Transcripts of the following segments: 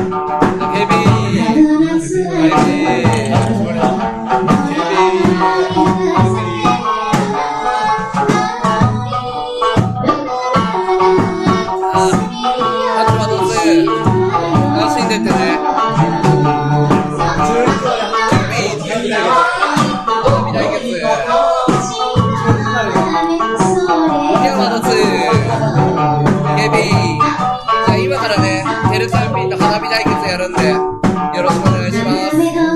今からね、テレサンピンと花火対決やるんで、よろしくお願いします。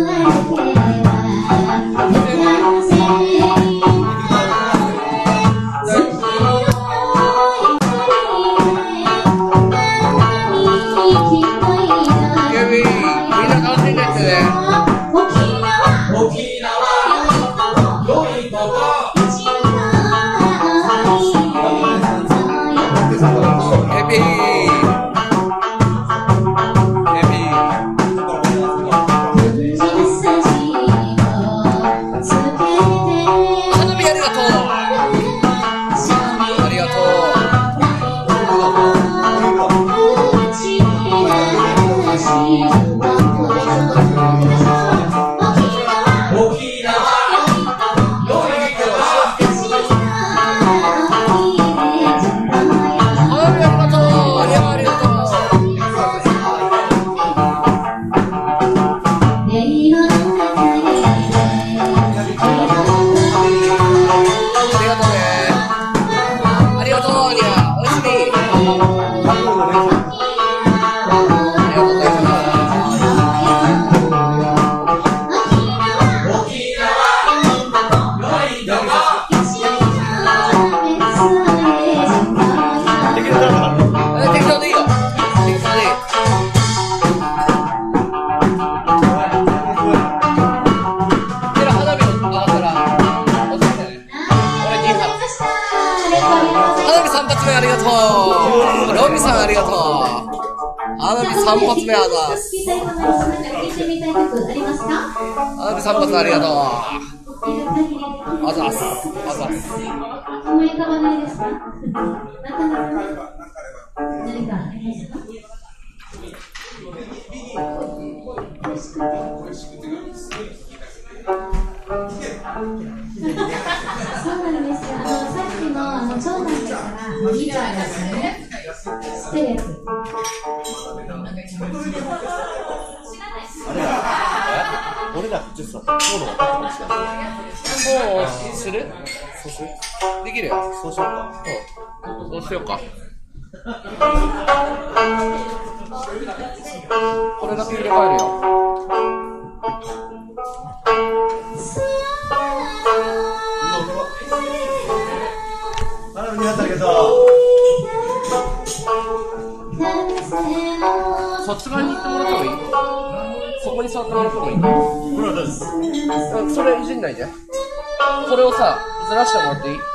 ありがとう。ロビさんありがとう。花火3発目あざす。花火3発ありがとう。あざす。あざす。思い浮かばないですか？何かありますか？そうなんですよ。さっきの長男ですからギターですよね。知ってるやつ。 俺らってさ、コード分かったかもしれない。 そうする？ そうする？ できるよ。 そうしようか。 そうしようか。これだけ入れ替えるよ。 ありがとう。 そっち側に行ってもらった方がいい？そこに座ってもらった方がいい？ これはどうです？ それいじんないで。これをさ、ずらしてもらっていい？うん。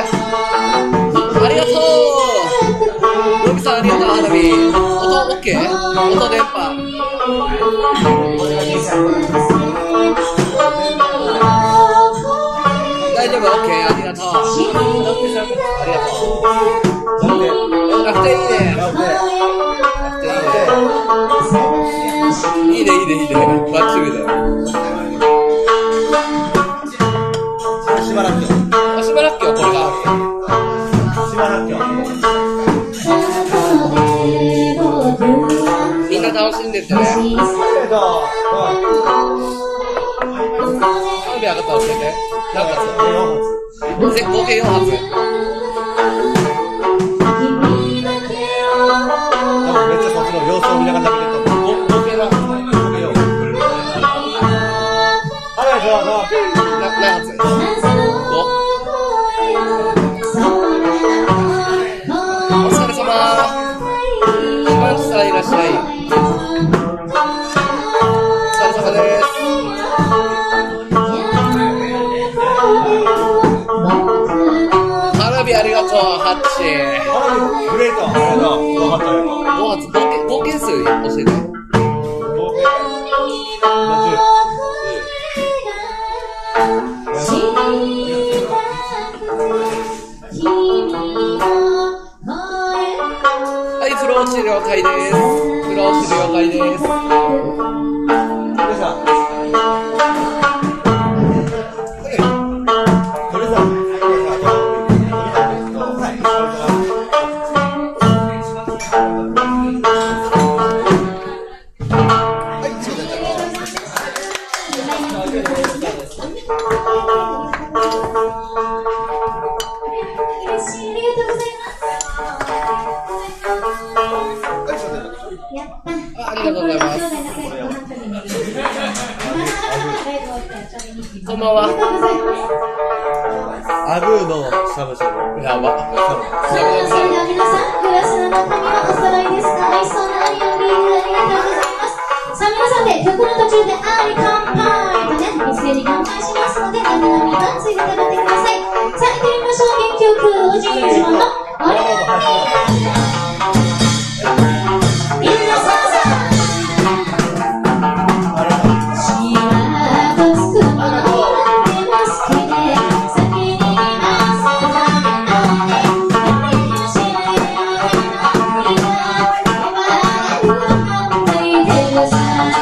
音 OK？ 音電波。大丈夫、オッケー、ありがとう。ありがとう。楽天いいね。楽天いいね。いいね、いいね、いいね。バッチリだよ。 しばらくよ。 しばらくよ、これが。 しばらくよ。 みんな楽しんでってね。花火上がったら教えて。何発？合計4発。 めっちゃそっちの様子を見ながら食べてると。 合計は？合計4。何発？5？お疲れ様。島内さんいらっしゃい。お疲れ様です。花火ありがとう、ハッチ。 グレート。ありがとう。5発ありがとう。 5発、合計数教えて。 合計はい、フロー治療会です。フロー治療会です。ありがとうございます。こんばんは。 アグーのしゃぶしゃぶ。 やば。 それでは皆さん、グラスの中身はお揃いですか？美味しそうなありをビールありがとうございます。さあ皆さんで曲の途中であり乾杯とね、一斉に乾杯しますので、なみなみはついて食べてください。さあ行ってみましょう。元気よくおじい自慢のおりみんなさあさあしわとつくものなんでも好きで先にますためのねやりましょうよ今ついてるさ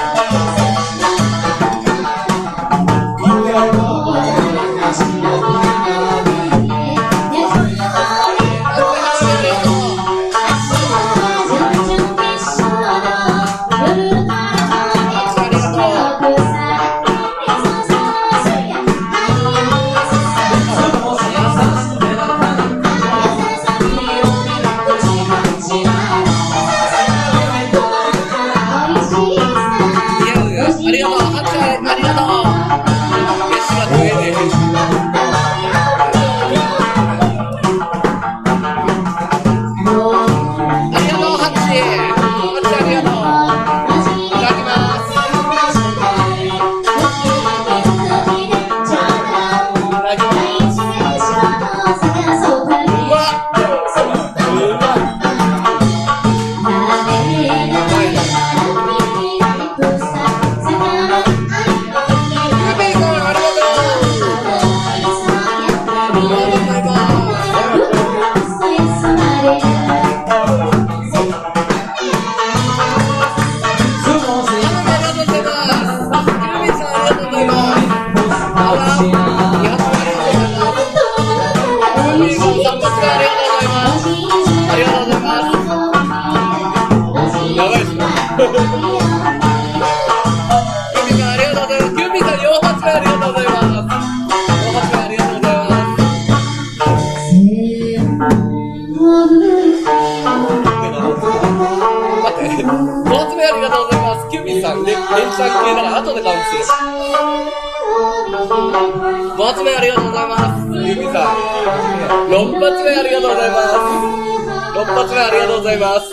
5発目ありがとうございます。ゆみさん。6発目ありがとうございます。6発目ありがとうございます。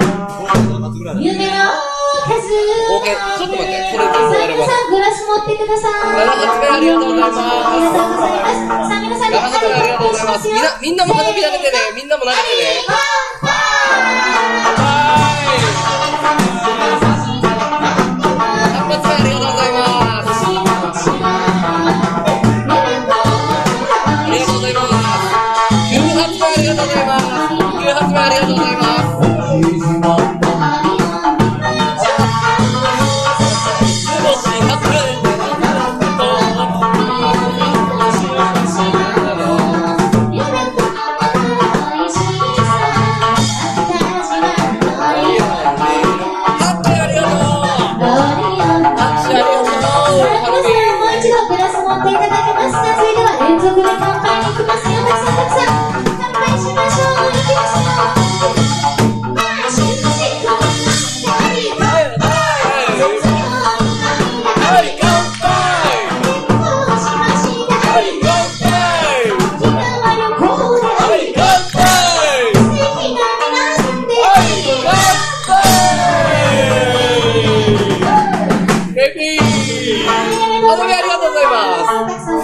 合計、ちょっと待って、これ全部終われます。グラス持ってください。 7発目ありがとうございます。 さあ皆さん、 7発目ありがとうございます。みんなも花火投げてね。みんなも投げてね。はい。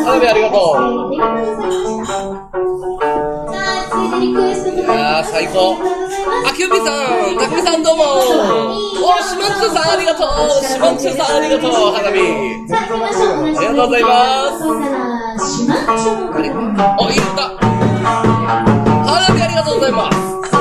花火ありがとう。いやー最高。あ、キューピーさん、たくみさんどうも。お、シマンチューさんありがとう。シマンチューさんありがとう。花火。ありがとうございます。お、いった。花火ありがとうございます。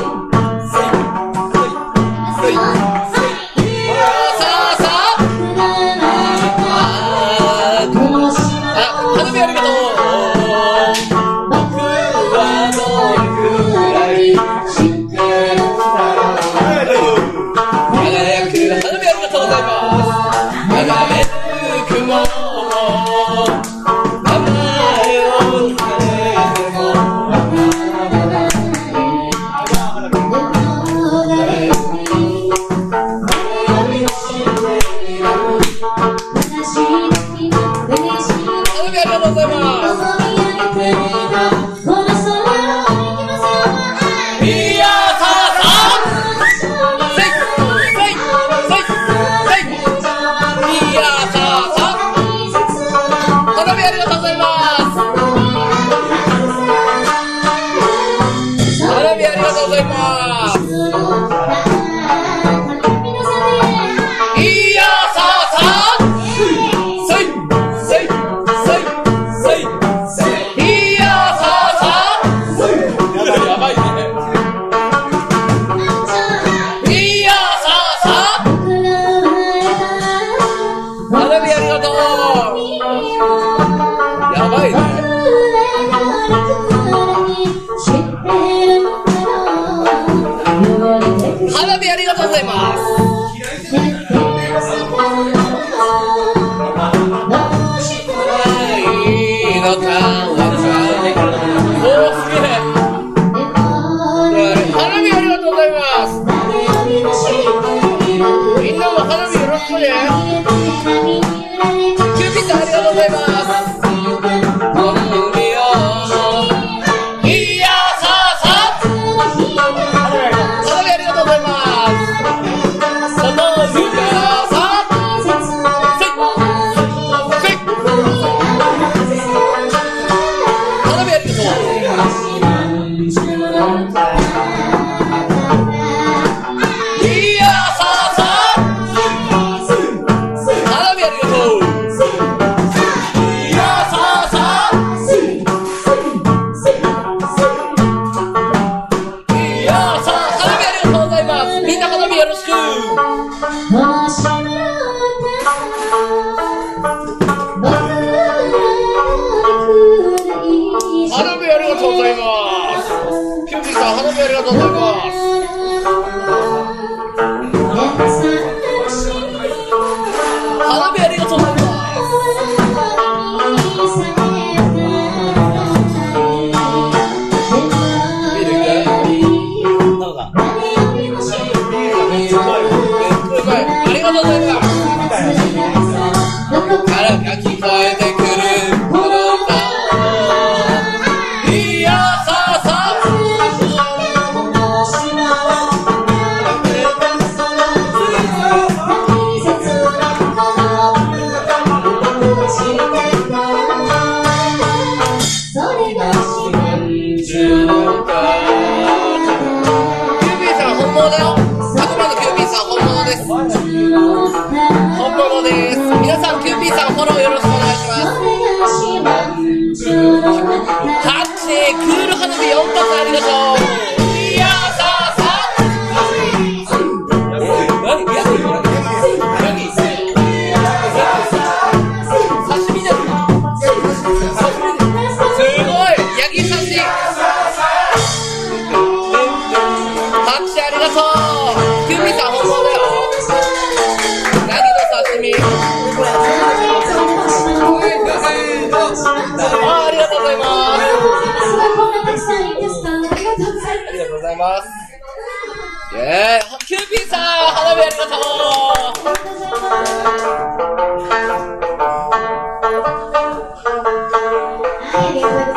キューピーさん、花火ありがとう。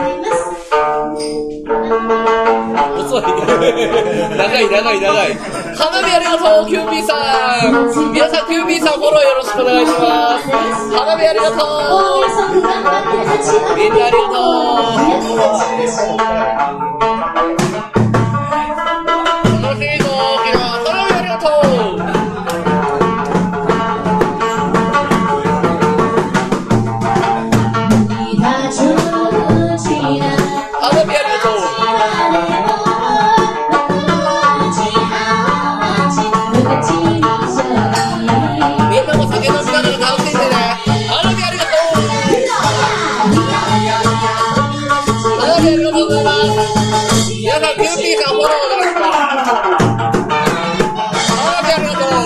遅い。長い。 花火ありがとう、キューピーさん。皆さん、キューピーさんフォローよろしくお願いします。花火ありがとう。みんなありがとう。楽しいぞ、沖縄。花火ありがとう。花火ありがとう。みんなも酒飲みながら楽しんでね。花火ありがとう。花火ありがとうございます。皆さん、キューピーさんフォローお願いします。花火ありがとう。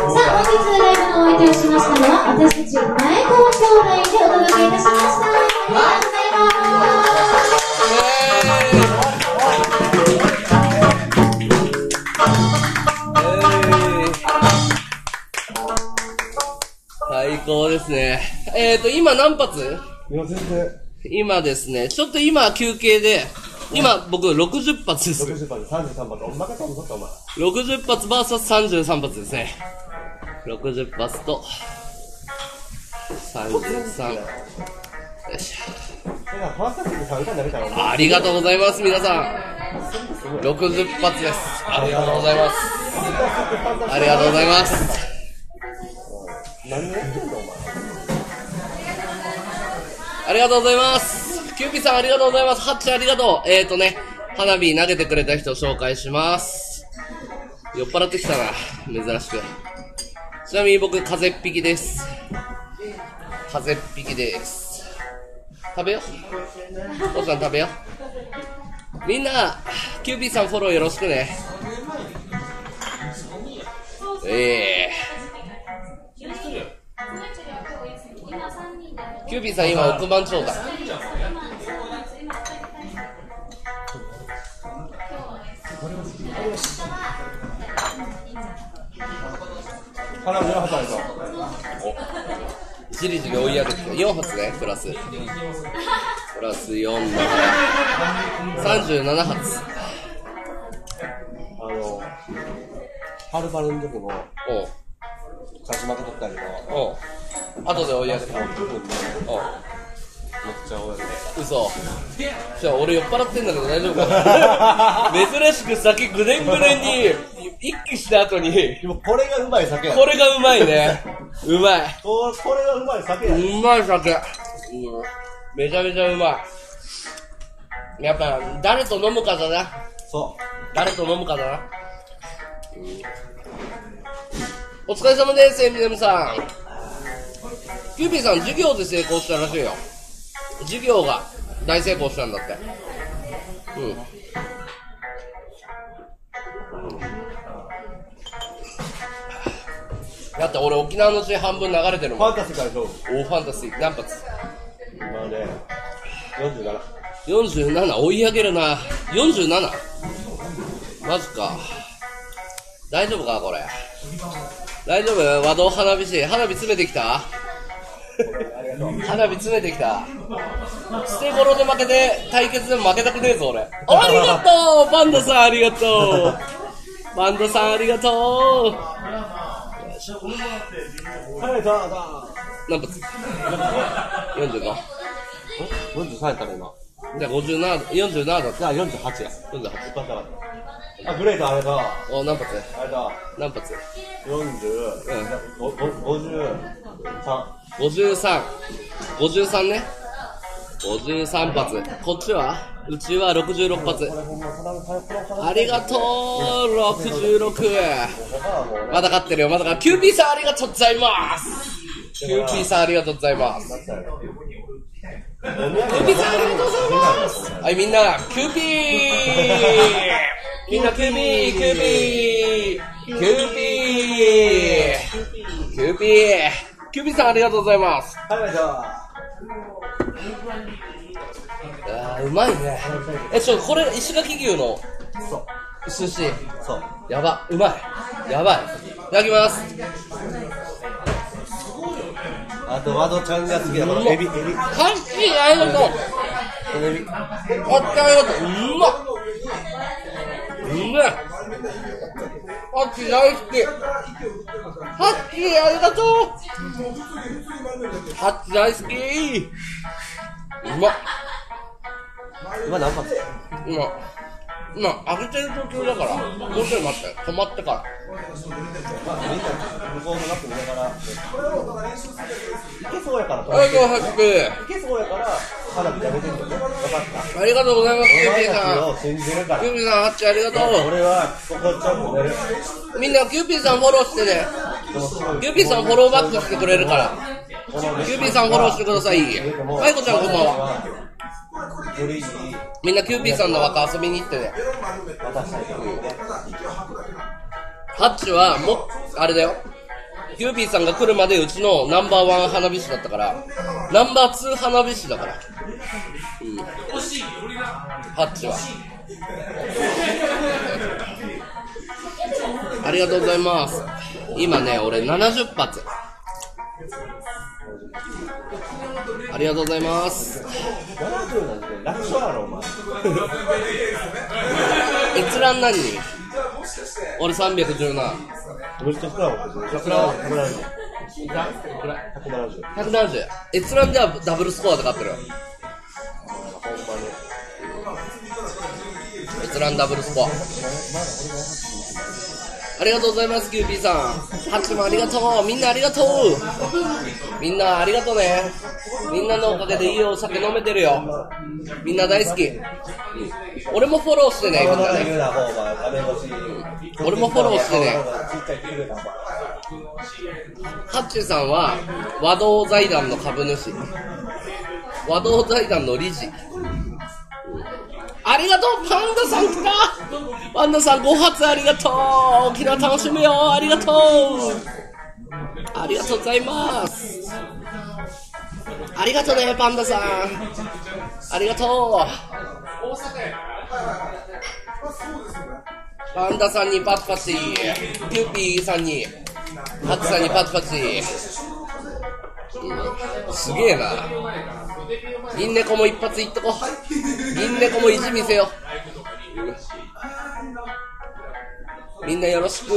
私たち前川兄弟でお届けいたしました。 最高ですね。今何発？ いや、全然。 今ですね、ちょっと今休憩で、今僕60発です。 60発、33発。お前かと思ったお前。 60発 vs33 発ですね。60発と、33。よいしょ。ありがとうございます、皆さん。60発です。ありがとうございます。ありがとうございます。 何やってんのお前。 ありがとうございます。キューピーさんありがとうございます。ハッチありがとう。花火投げてくれた人を紹介します。酔っ払ってきたな、珍しく。ちなみに僕、風邪っ引きです。風邪っ引きです。食べよう。お父さん食べよう。みんな、キューピーさんフォローよろしくね。キューピーさん今億万長者。 花火4発あるぞ。 じりじり追い上げて4発ね、プラス4だから37発。 ハルバルの時もおう勝ち負け取ったりのおう後で追い上げて部分でおうめっちゃ追い上げて嘘。じゃあ俺酔っ払ってんだけど大丈夫か珍しく酒ぐでんぐでんに一気した後にこれがうまい酒や。 これがうまいね。うまい。 これがうまい酒や。 うまい酒。めちゃめちゃうまい。やっぱ誰と飲むかだな。 そ誰と飲むかだな。お疲れ様です、エミネムさん。キューピーさん、授業で成功したらしいよ。授業が大成功したんだって。だって俺沖縄の血半分流れてるもん。 ファンタジーから勝負。 ファンタジー何発？ 今ね、47。 47追い上げるな。47？マジか。大丈夫かこれ。大丈夫？和道花火師。花火詰めてきた？花火詰めてきた。捨て頃で負けて対決でも負けたくねえぞ俺。ありがとうパンダさんありがとう。パンダさんありがとう。何発？ 45。 43やったら今。 じゃあ47、47だった。 じゃあ48や。 48。 あ、グレートあれだ。 お、何発？ あれだ。 何発 40、 53。53ね。53発。こっちはうちは66発。ありがとう !66。まだ勝ってるよ、まだ勝ってる。キューピーさんありがとうございます。キューピーさんありがとうございます。キューピーさんありがとうございます。はい、みんな、キューピーみんなキューピーキューピーキューピーキューピーキューピーさんありがとうございます。うまいね。これ石垣牛の寿司。 そう。 やば、うまい。やばい。いただきます。 あとワドちゃんが好きだからエビ。 ハッチーありがとう。 エビ。 ハッチーありがとう。うまっ。うまい。ハッチー大好き。ハッチーありがとう。ハッチー大好き。うまっ。 今何発？ 今開けてる途中だからもうちょい待って、止まってからみんな向こうのマップ見ながらいけそうやからありがとうございます。 いけそうやから花火やめてんだよね。分かった。 ありがとうございます。キューピーさんお前たちを信じるから。 キューピーさんハッチありがとう。 俺はここちゃんと寝る。 みんなキューピーさんフォローしてね。キューピーさんフォローバックしてくれるからキューピーさんフォローしてください。マイコちゃんこんばんは。みんなキューピーさんの若遊びに行ってね。ハッチはあれだよ。 キューピーさんが来るまでうちのナンバーワン花火師だったから、ナンバーツー花火師だから。ハッチは。ありがとうございます。今ね、俺70発。ありがとうございます。 70なんて楽勝やろ、お前。 閲覧何人？俺317。 めっちゃ少なかったです。 170。閲覧ではダブルスコアで勝ってる。閲覧ダブルスコア。ありがとうございます、キューピーさん。ハッチもありがとう。みんなありがとう。みんなありがとうね。みんなのおかげでいいお酒飲めてるよ。みんな大好き。俺もフォローしてね、みんなね。俺もフォローしてね。ハッチさんは和道財団の株主。和道財団の理事。ありがとう、パンダさん来た。パンダさん5発ありがとう。沖縄楽しむよ。ありがとう。ありがとうございます。ありがとうね、パンダさん。ありがとう。パンダさんにパチパチ、キューピーさんに、ハッチさんにパチパチ。すげえな。銀猫も一発いっとこ。銀猫も意地見せよ。みんなよろしく。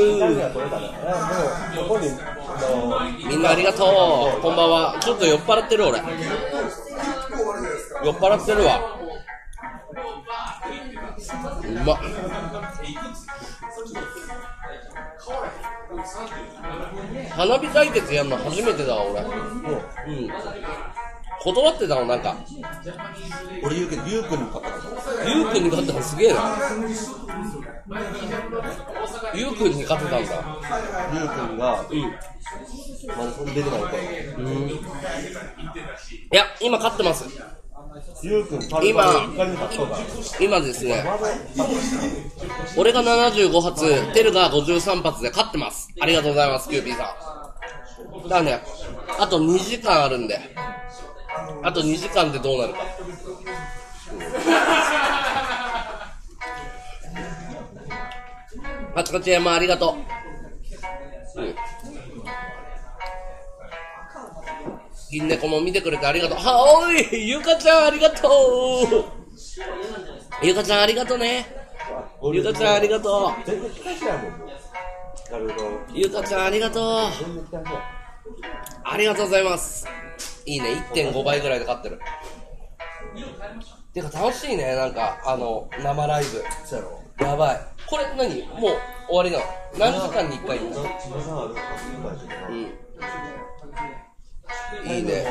みんなありがとう。こんばんは。ちょっと酔っ払ってる俺。酔っ払ってるわ。うまっ。花火対決やんの初めてだわ俺。断ってたのなんか。 俺言うけど、ゆうくんに勝ったの。 ゆうくんに勝ったのすげえな。ゆうくんに勝てたんだ。 ゆうくんが、まだそん出てないから。 いや、今勝ってます。 ゆうくん、 今ですね、俺が75発、テルが53発で勝ってます。ありがとうございます、キューピーさん。だからね、あと2時間あるんで、あと2時間でどうなるか。あちこち山ありがとう。銀猫も見てくれてありがとう。はおい、ゆかちゃんありがとう。ゆかちゃんありがとうね。ゆかちゃんありがとう。ゆかちゃんありがとう。ありがとうございます。いいね、1.5 倍ぐらいで勝ってる。てか楽しいね、なんか生ライブ。やばい。これ何？もう終わりなの？何時間に1回？いいね。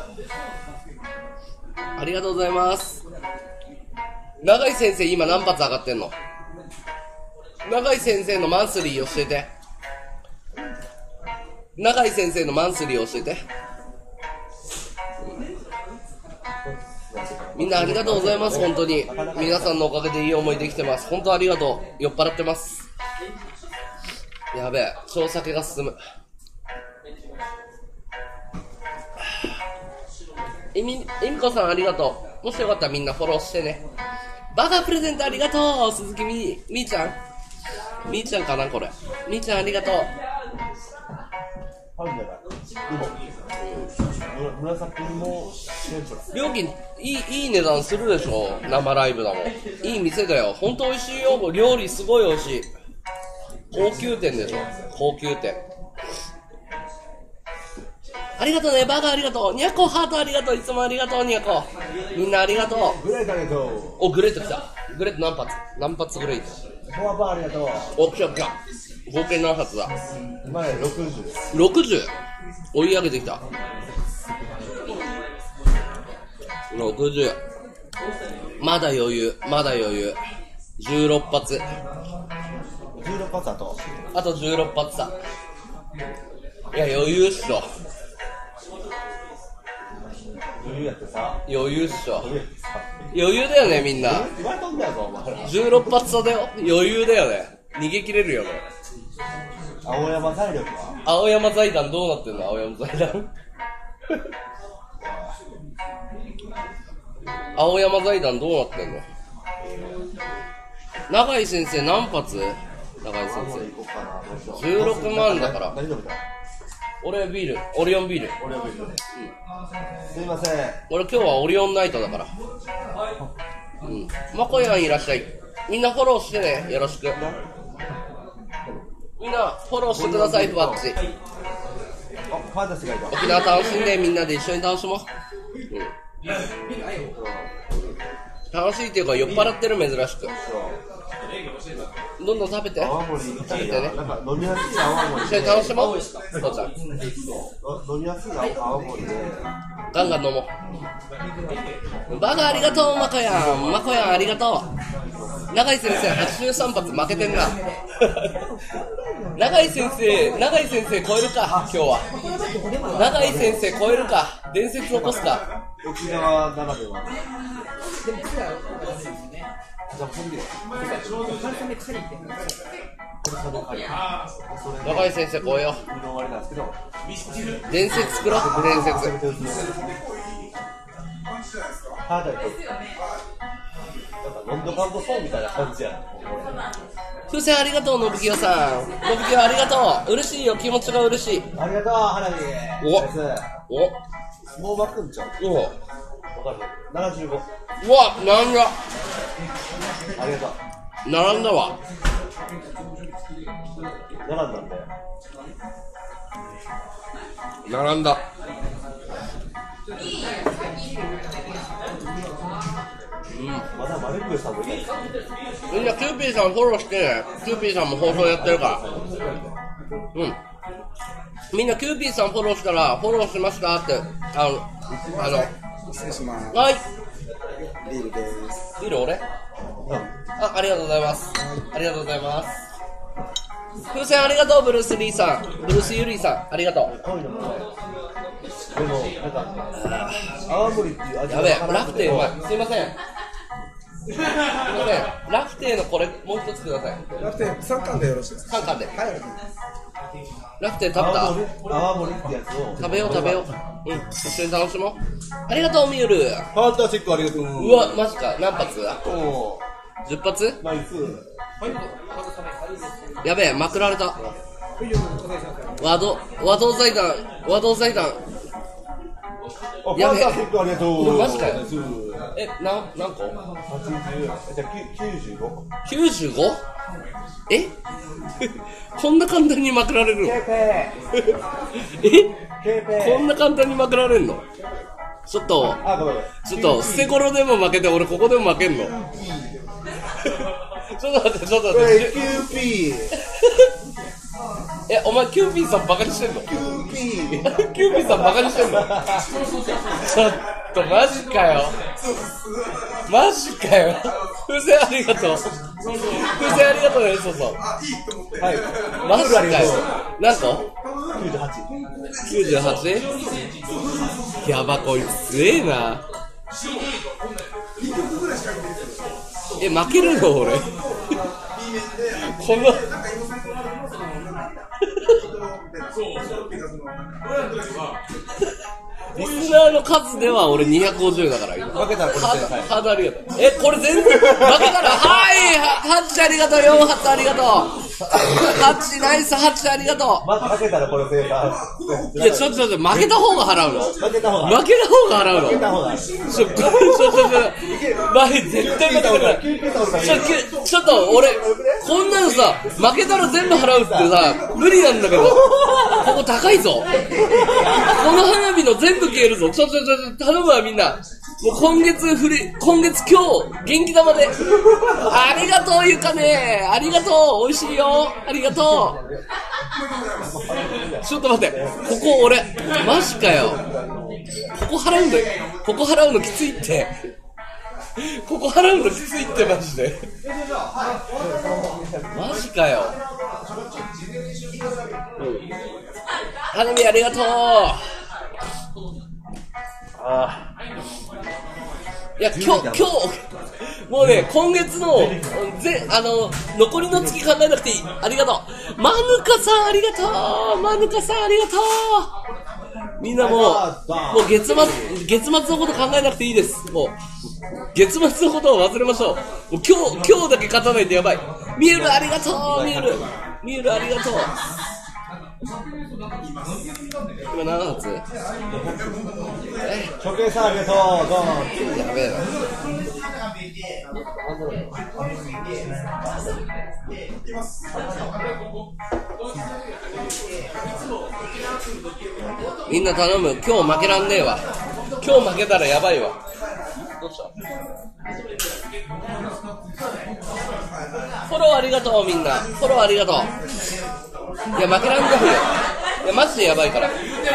ありがとうございます。永井先生今何発上がってんの？永井先生のマンスリー教えて。永井先生のマンスリー教えて。みんなありがとうございます。本当に皆さんのおかげでいい思いできてます。本当ありがとう。酔っ払ってます。やべえ、超酒が進む。えみこさんありがとう。もしよかったらみんなフォローしてね。バカプレゼントありがとう。鈴木みーちゃんかなこれ。みーちゃんありがとう。料金いい値段するでしょ。生ライブだもん。いい店だよ。本当美味しいよ。料理すごい美味しい。高級店でしょ。高級店。ありがとうね。バカありがとう。ニャコハートありがとう。いつもありがとうニャコ。みんなありがとう。 グレートありがとう。 お、グレート来た。グレート何発グレート。 フォアパーありがとう。 お、来た。合計何発だ。 今ね60です。 60。追い上げてきた。60。まだ余裕。16発。 16発あと 16発だ。いや、余裕っしょ。 余裕やってさ。 余裕っしょ。余裕だよね、みんな。16発差だよ。余裕だよね。逃げ切れるよね。 青山体力は青山財団どうなってんの？青山財団青山財団どうなってんの？永井先生何発？永井先生16万だから。俺ビール、オリオンビール。 すいません。 俺今日はオリオンナイトだから。まこやんいらっしゃい。みんなフォローしてね、よろしく。みんなフォローしてください、ふわっち。沖縄楽しんで、みんなで一緒に楽しもう。楽しいっていうか酔っ払ってる、珍しく。どんどん食べて。食べてね。 飲みやすい青森一緒に楽しもう。父ちゃん。 飲みやすい青森で。 ガンガン飲もう。バカありがとう、まこやん。まこやんありがとう。永井先生83発負けてんな。永井先生超えるか、今日は。永井先生超えるか。伝説起こすか。 沖縄ならでは。 永井先生超えよう。伝説作ろう、伝説。 ロンドカンドソンみたいな感じや。 風船ありがとう、のぶきよさん。のぶきよありがとう。嬉しいよ、気持ちが嬉しい。 ありがとう、花火。もう巻くんちゃう。わかる。75。 うわ、並んだ。 ありがとう。 並んだわ。 並んだんだよ。 並んだ。 まだマルクさんもいない。 みんなキューピーさんフォローしてね。キューピーさんも放送やってるから。みんなキューピーさんフォローしたらフォローしましたって失礼します。 はい。 ビールです。 ビール俺？ありがとうございます。ありがとうございます。風船ありがとう、ブルースリーさん。ブルースユリーさんありがとう。 でもなんか青森っていう味やべえ、ラフテーうまい。すいません。すいません。ラフテーのこれもう一つください。 ラフテー3貫でよろしいですか？ 3貫で。 はい。 ラフテー食べた？ 青森ってやつを食べよう。一緒に楽しもう。ありがとう、ミュール。 ファンタスティックありがとう。 うわ、マジか。何発？10発？ ナイス。 やべえ、まくられた。和道財団。やべえ。 ファンタスティックありがとう。 マジかよ。何個 ？80。じゃあ 95？ えこんな簡単にまくられるの？こんな簡単にまくられるの？ちょっと捨て頃でも負けて、俺ここでも負けんの？ちょっと待って。 キューピー。 お前キューピーさんバカにしてんの？ キューピーさんバカにしてんの？ちょっとマジかよ。風船ありがとう。ね、そう。 はい。 マジかよ。何個？98？やば、こいつ強えな。負けるの俺。このリスナーの数では俺250だから今。 負けたらこれハードありがとう。これ全然負けたらはい8ありがとう。4発ありがとう。8ナイス8ありがとう。 負けたらこれ正解。 いやちょっと負けた方が払うの？ 負けた方が払うの？前絶対負けたから。ちょっと俺こんなのさ負けたら全部払うってさ無理なんだけど。ここ高いぞ。この花火の全部消えるぞ。ちょ頼むわみんな。もう今月今日元気玉で。ありがとうゆかね。ありがとう。美味しいよ。ありがとう。ちょっと待って。ここ俺マジかよ。ここ払うのきついって。マジで。マジかよ。花火ありがとう。いや今日もうね、今月の、残りの月考えなくていい。ありがとう。マヌカさんありがとう。マヌカさんありがとう。みんなもう月末のこと考えなくていいです。もう、月末のことを忘れましょう。もう今日だけ勝たないとやばい。ミュールありがとう。ミュールありがとう。今何発？ 初見さんありがとう。どうも。 やべえな。みんな頼む。今日負けらんねえわ。今日負けたらやばいわ。どうした？フォローありがとうみんな。フォローありがとう。いや負けらんないよ。いやマジでやばいから。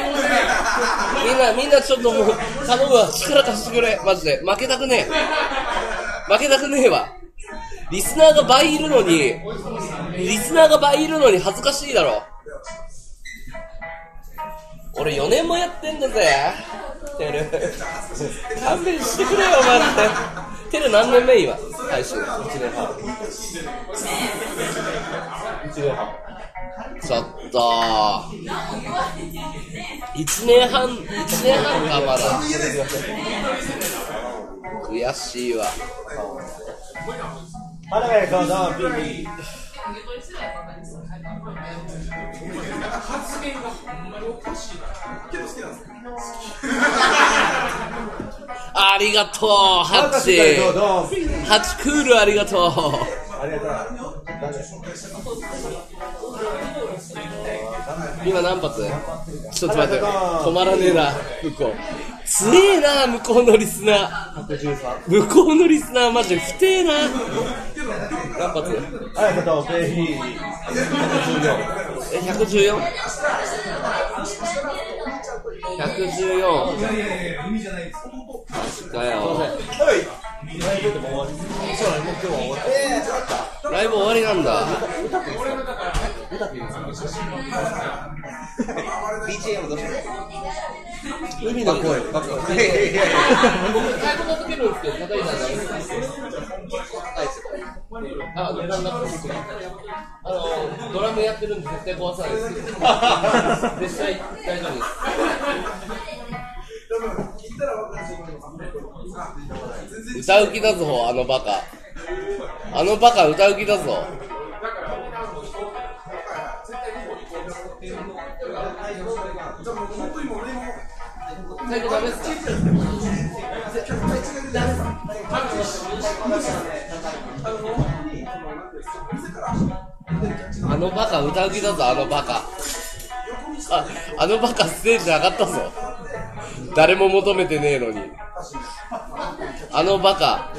みんなちょっともう頼むわ。力貸してくれ。マジで負けたくねえ。負けたくねえわ。リスナーが倍いるのに恥ずかしいだろ。俺4年もやってんだぜ。テル勘弁してくれよマジで。テル何年目今配信？1年半。ちょっと1年半かまだ。悔しいわ。ありがとうハッチクールありがとう。今何発？ちょっと待って、止まらねえな向こう。強えな向こうのリスナー。向こうのリスナーマジで不定な。何発？ ありがとうベイビー。 114。マジかよ。ライブ終わりなんだ。BGM どうしよう。海の声。僕太鼓叩けるんですけど、叩いたらダメです。ドラムやってるんで絶対壊さないです。絶対大丈夫です。歌う気だぞ、あのバカ。あのバカ歌う気だぞ。最後ダメっすか？あのバカ歌う気だぞ、あのバカ。あのバカステージ上がったぞ。誰も求めてねえのに。あのバカ。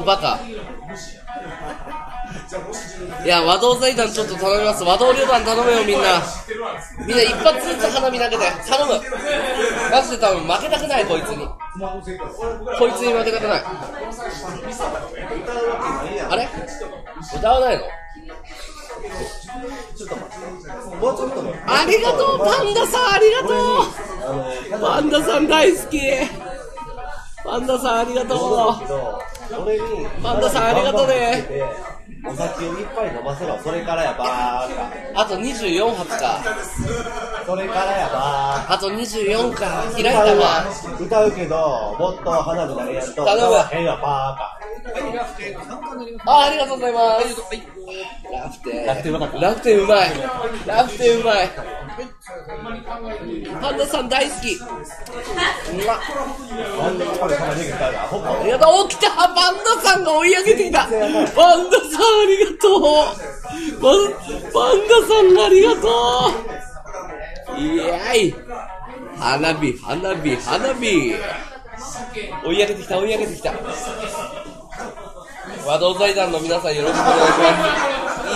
いや、和道財団ちょっと頼みます。和道旅団頼むよみんな。みんな一発ずつ花火投げて頼む。マジで多分負けたくないこいつに。こいつに負けたくない。あれ？歌わないの？ありがとうパンダさん、ありがとう。パンダさん大好き。パンダさんありがとう。パンダさんありがとうね。 お酒をいっぱい飲ませろ。それからやバーカ。 あと24発か。 それからやバーカ。 あと24か。開いたな。 歌うけどもっと花火投げやると頼む。 変やバーカ。 ありがとうございます。楽天うまい。楽天うまい。パンダさん大好き。ありがとう。お、来た。パンダさんが追い上げてきた。パンダさんありがとう。パンダさんありがとう。イエーイ。花火。追い上げてきた。和道財団の皆さんよろしくお願いします。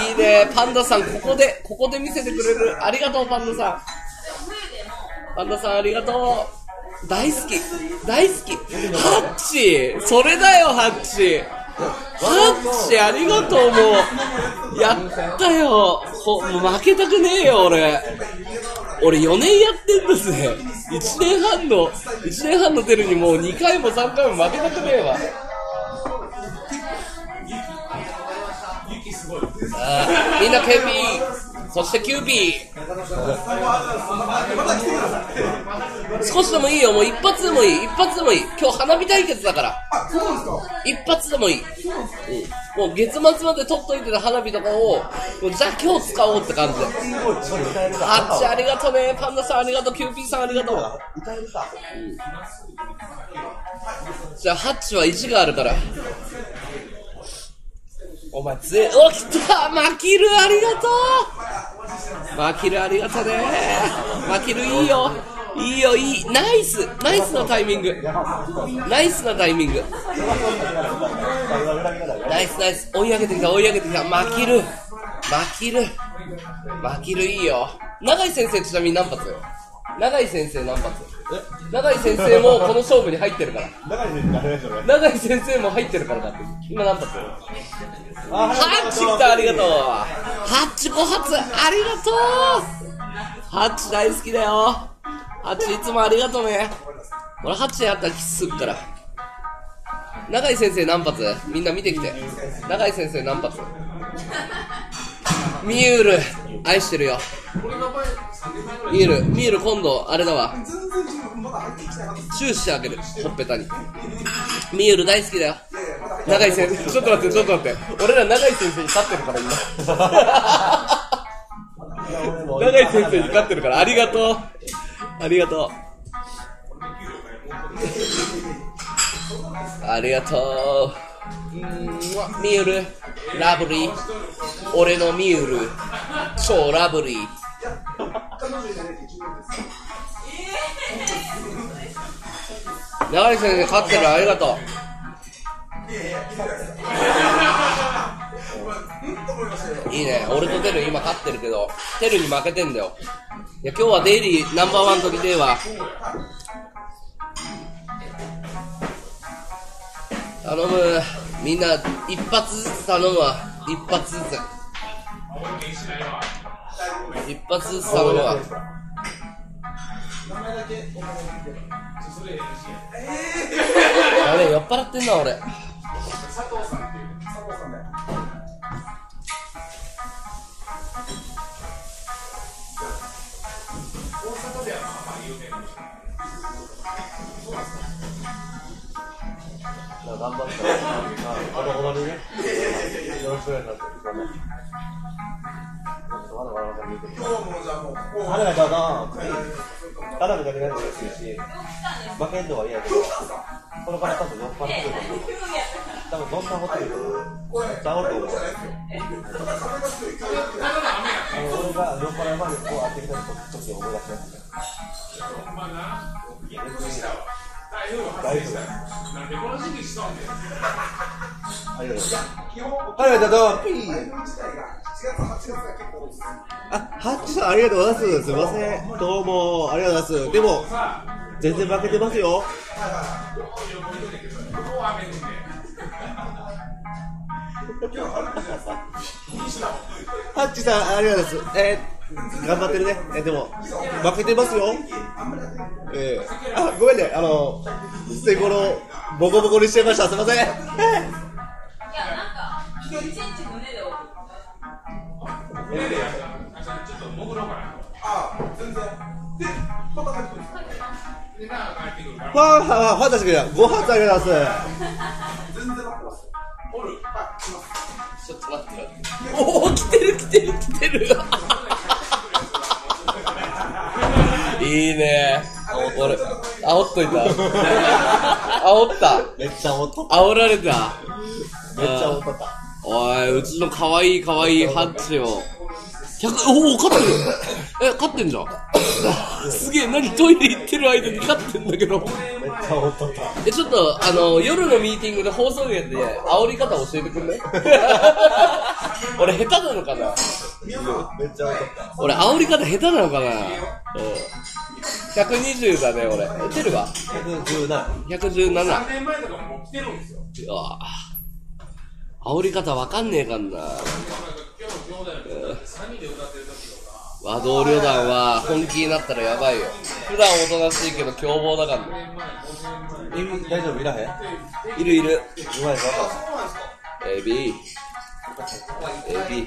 いいね。パンダさんここで見せてくれる。ありがとうパンダさん。パンダさんありがとう。大好き。ハッチ、それだよハッチありがとう。もうやったよ。もう負けたくねえよ俺4年やってんだぜ。1年半のテルにもう2回も3回も負けたくねえわ。 みんな KP、そしてキューピー。少しでもいいよ、もう一発でもいい、一発でもいい。今日花火対決だから。一発でもいい。もう月末まで取っといてた花火とかを、もうじゃあ今日使おうって感じで。ハッチありがとうね、パンダさんありがとう、キューピーさんありがとう。じゃあハッチは意地があるから。お前来たマキルありがとう。マキルありがとうね。マキルいいよいいよいい、ナイスなタイミング、ナイスなタイミング、ナイス追い上げてきたマキルいいよ。永井先生ちなみに何発？永井先生何発？永井先生もこの勝負に入ってるから。永井先生も入ってるからだって。今何発？ハッチ来た、ありがとう。ハッチ5発ありがとう。ハッチ大好きだよ。ハッチいつもありがとうね。俺ハッチやったらキスすっから。永井先生何発？みんな見てきて。永井先生何発？ミュール愛してるよ。ミュール今度あれだわ、チューしてあげる、ほっぺたに。ミュール大好きだよ。永井先生、ちょっと待って、俺ら永井先生に勝ってるから今。永井先生に勝ってるから、ありがとう。ありがとう。ミュール、ラブリー。俺のミュール、超ラブリー。永井先生勝ってる、ありがとう。いいね、俺とテル今勝ってるけど、テルに負けてんだよ。いや今日はデイリーナンバーワンの時では頼む、みんな一発ずつ頼むわ、一発ずつ頼むわ。あれ酔っ払ってんな俺。頑張ったら、ほどにね、よろしくお願いします。花がただ、花火だけないと安いし、負けんのは嫌やけど、このから多分酔っ払ってると思う。多分どんなホテルでも、ちゃうと思う。俺が酔っ払いまでこう会ってきた時を思い出しますね。大丈夫だよ。ありがとう。はい、どうぞ。ハッチさんありがとうございます。すみません。どうもありがとうございます。でも全然負けてますよ。ハッチさんありがとうございます。頑張ってるね。でも負けてますよ。ごめんね、捨て頃ボコボコにしちゃいました。すみません。いやなんか一日胸でファンタジック5発ありがとうございます。ちょっと待って。おお、来てる。いいね。俺、煽っといた。煽った。めっちゃ煽っとった。煽られた。めっちゃ煽っとった。おい、うちの可愛いハッチを。おお、勝ってる。勝ってんじゃん。すげえ、何トイレ行ってる間に勝ってんだけど。めっちゃ煽っとった。ちょっと、夜のミーティングで放送源で煽り方教えてくんね。俺下手なのかな。めっちゃ煽っとった。俺煽り方下手なのかな。120だね、俺。テルは117。3年前とかもう来てるんですよ。煽り方わかんねえかんな。和道旅団は本気になったらやばいよ。普段おとなしいけど凶暴だからね。大丈夫？いらへん？いる。うまいぞ。AB。 エビ。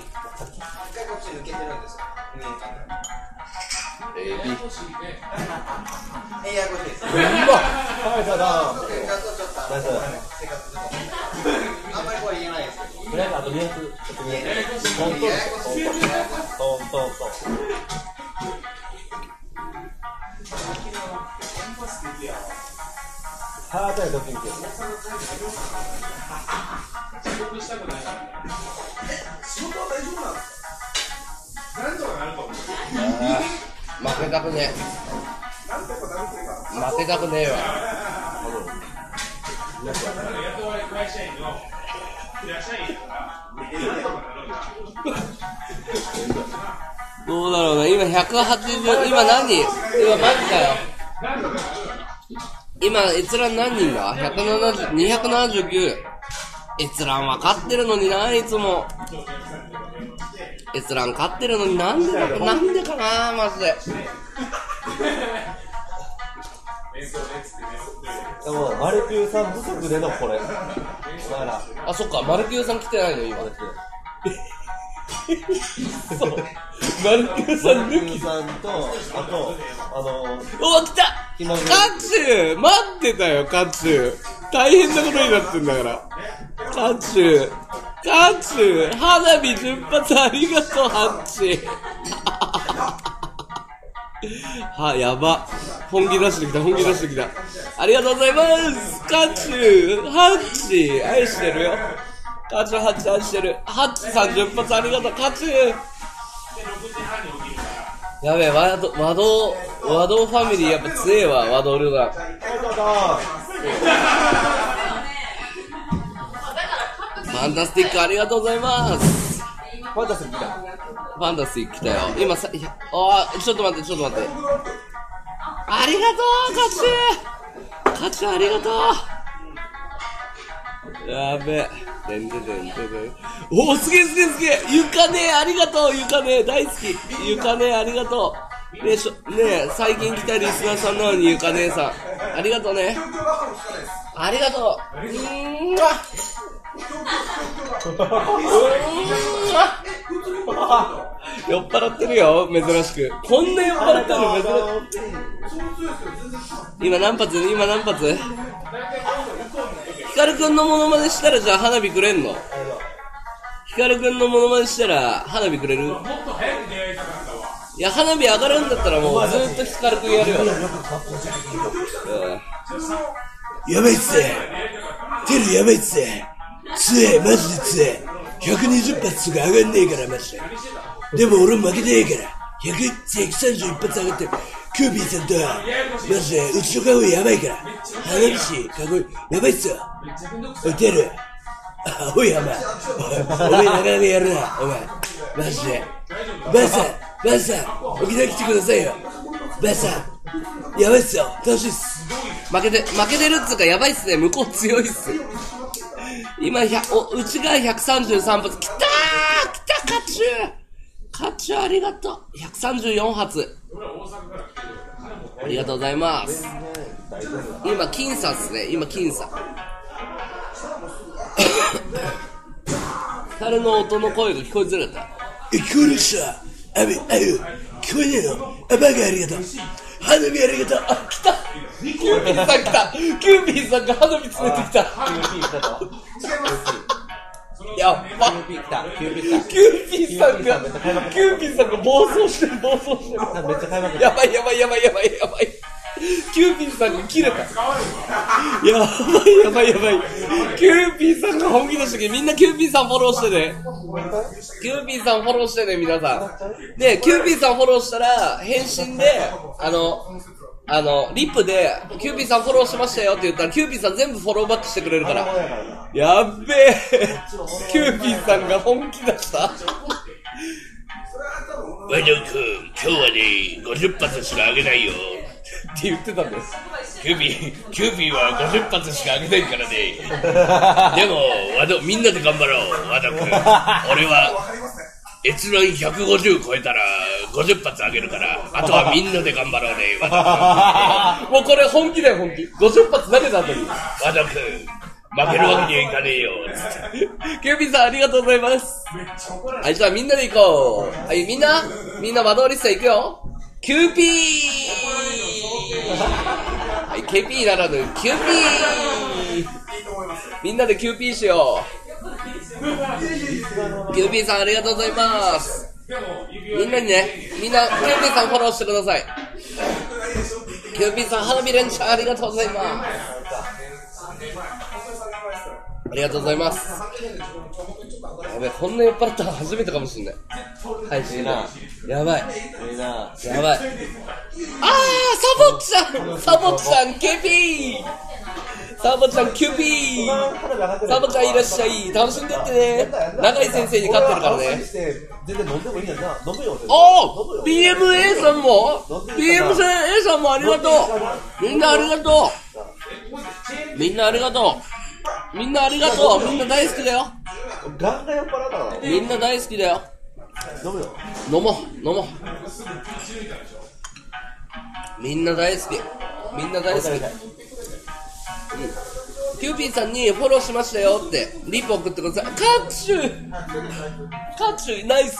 負けたくねえ。負けたくねえわ。どうだろうな、今180、今何人？今マジかよ。今閲覧何人だ？ 170、279。閲覧分かってるのにな、いつも。閲覧勝ってるのになんでかな、マジで。 でも、マルキューさん不足でのこれ。お前ら。 あ、そっか、マルキューさん来てないの、今。そう。マルキューさん抜き。 さんと、あと、 お、来た！カチュー！待ってたよ、カチュー。大変なことになってんだから。カチュー。花火10発ありがとう、ハッチ。は、やば。本気出してきた。ありがとうございます。カチュー、ハッチ、愛してるよ。カチュー、ハッチ愛してる。ハッチ30発ありがとう、カチュー。やべえ、和道ファミリーやっぱ強えわ、和道ルナ。ファンタスティックありがとうございます。 ファンタスティック来た。 ファンタスティック来たよ。今さ、ちょっと待って。ありがとう、カチューありがとう。やべえ。おー、すげえ。ゆかねえ、ありがとう、ゆかねえ、大好き。ゆかねえ、ありがとう。ねえ、最近来たリスナーさんなのにゆかねえさん。ありがとうね。ありがとう。酔っ払ってるよ、珍しく。こんな酔っ払ってるの珍しく。今何発ヒカルくんのモノマネしたらじゃあ花火くれんの？ヒカルくんのモノマネしたら花火くれる？いや、花火上がるんだったらもうずーっとヒカルくんやるよ。やばいっすね。テルやばいっすね。強え、マジで強え。120発とか上がんねえから、マジで。でも俺負けてねえから。131発上がってる。キューピーさんと、マジで、うちのカゴやばいから。花火師、カゴ、やばいっすよ。おい、テル。おい、お前。お前なかなかやるな、お前。マジで。バーさん、沖縄来てくださいよ。バーさん、やばいっすよ。楽しいっす。負けてるっつうか、やばいっすね。向こう強いっす。今、うちが133発。来たカチューありがとう。134発。ありがとうございます。今、僅差っすね。彼の音の声が聞こえづらかった。聞こえるっしょ。聞こえねえの。バカありがとう。花火ありがとう。あ、来た。キューピーさん来た。キューピーさんが花火連れてきた。やっば。キューピーさんが暴走してる。 めっちゃ買いまくる。 やばい。キューピーさんが切れた。やばい。キューピーさんが本気出してきて、みんなキューピーさんフォローしてね。皆さん。で、キューピーさんフォローしたら、返信で、リップで、キューピーさんフォローしましたよって言ったら、キューピーさん全部フォローバックしてくれるから。やっべえ。キューピーさんが本気出した。和道くん、今日はね、50発しかあげないよ。って言ってたんです。キューピーは50発しかあげないからね。でも、みんなで頑張ろう、和道くん。俺は、閲覧150超えたら50発あげるから、あとはみんなで頑張ろうね、和道くん。もうこれ本気だよ、50発投げた後に。和道くん、 負けるわけにはいかねえよ。キューピーさんありがとうございます。はい、じゃあみんなで行こう。はい、みんな窓折りさん行くよ。キューピーはい、KP ならぬ、キューピーみんなでキューピーしよう。キューピーさんありがとうございます。みんなキューピーさんフォローしてください。キューピーさん、花火連チャンありがとうございます。ありがとうございます。やべえ、こんな酔っ払ったの初めてかもしんない。配信な。やばい。やばい。サボちゃん、ケピーサボちゃん、キューピーサボちゃんいらっしゃい。楽しんでってね。永井先生に勝ってるからね。 全然飲んでもいいんだな。飲むよ。 おー !BMA さんも ?BMA さんもありがとう。みんなありがとう。みんなありがとう。みんなありがとう。みんな大好きだよ。 ガンガン酔っ払ったの。 みんな大好きだよ。 飲むよ。 飲もう。みんな大好き。キューピーさんにフォローしましたよってリップ送ってください。カチュナイス。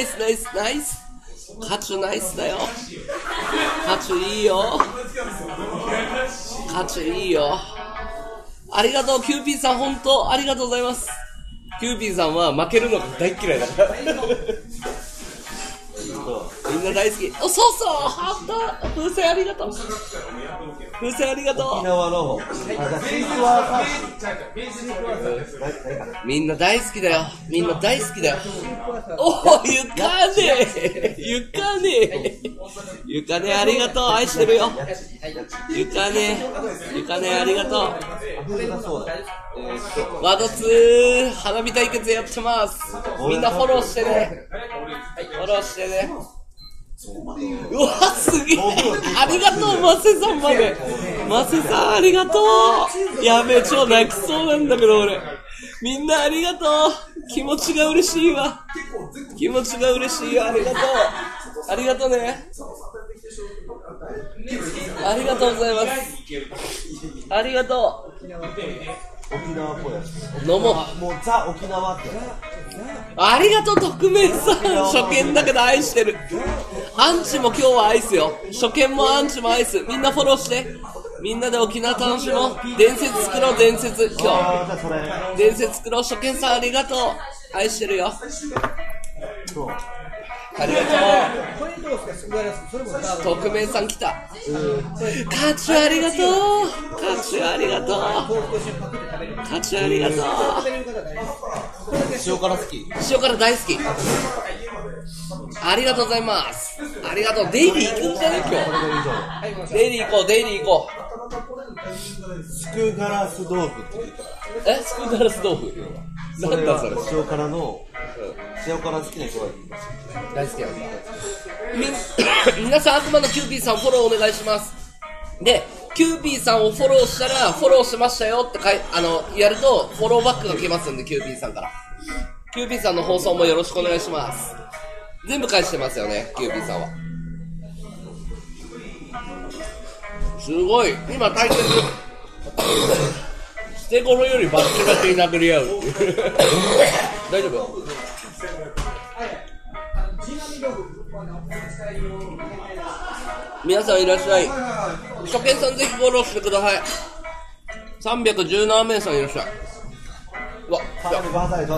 カチュナイスだよ。カチュいいよ。ありがとう、キューピーさん、本当ありがとうございます。キューピーさんは負けるのが大嫌いだから。みんな大好き。そうハート風船ありがとう。 沖縄のみんな大好きだよ。おお、ゆかねありがとう。愛してるよ。ゆかねありがとう。ワドツー花火対決やってます。みんなフォローしてね。うわ、すげえ。ありがとう、マセさんまで。マセさんありがとう。やべえ、超泣きそうなんだけど俺。みんなありがとう。気持ちが嬉しいわ。ありがとうね。ありがとうございます。ありがとう。 沖縄っぽいやつ。 飲もう。 もうザ沖縄って。 ありがとう、特命さん。初見だけど愛してる。アンチも今日はアイスよ。初見もアンチもアイス。みんなフォローして。みんなで沖縄楽しもう。伝説作ろう、伝説。今日。伝説作ろう。初見さんありがとう。愛してるよ。ありがとう。特命さん来た。カチュありがとう。 塩辛好き。 塩辛大好き。ありがとうございます。ありがとう。デイリー行くんじゃね今日。デイリー行こう。 スクガラス豆腐って言ったら。 スクガラス豆腐。なんだそれ。 塩辛好きな人がいます。 大好きなんだ。皆さん悪魔のキューピーさんフォローお願いします。で、キューピーさんをフォローしたらフォローしましたよってやるとフォローバックが来ますんで、キューピーさんから。キューピーさんの放送もよろしくお願いします。全部返してますよね、キューピーさんは。すごい、今対決捨て頃よりバッチバチに殴り合う。大丈夫？皆さんいらっしゃい。初見さんぜひフォローしてください。317名さんいらっしゃい。うわ、ファンタスティ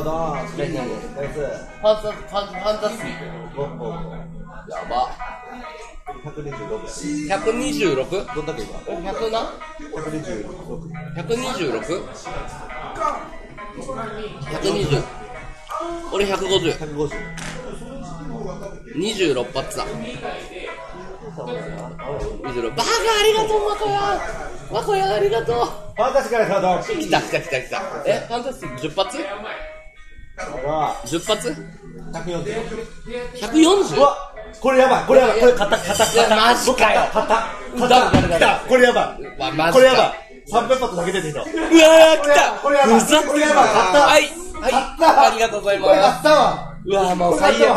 ック。やば。126？ どんだけ今 100な？ 126？ 120。俺150。26発だ。26。バカありがとう、マコヤありがとう。 ファンタスティックなカード。 来た。ファンタスティック10発 ?10 発 ?140? うわ、これやばい。これ硬。 マジかよ。 これやばい。これやばい。300発投げてていた。 うわー、来た。 これやばい。これやばい。 はい。ありがとうございます。うわー、もう最悪。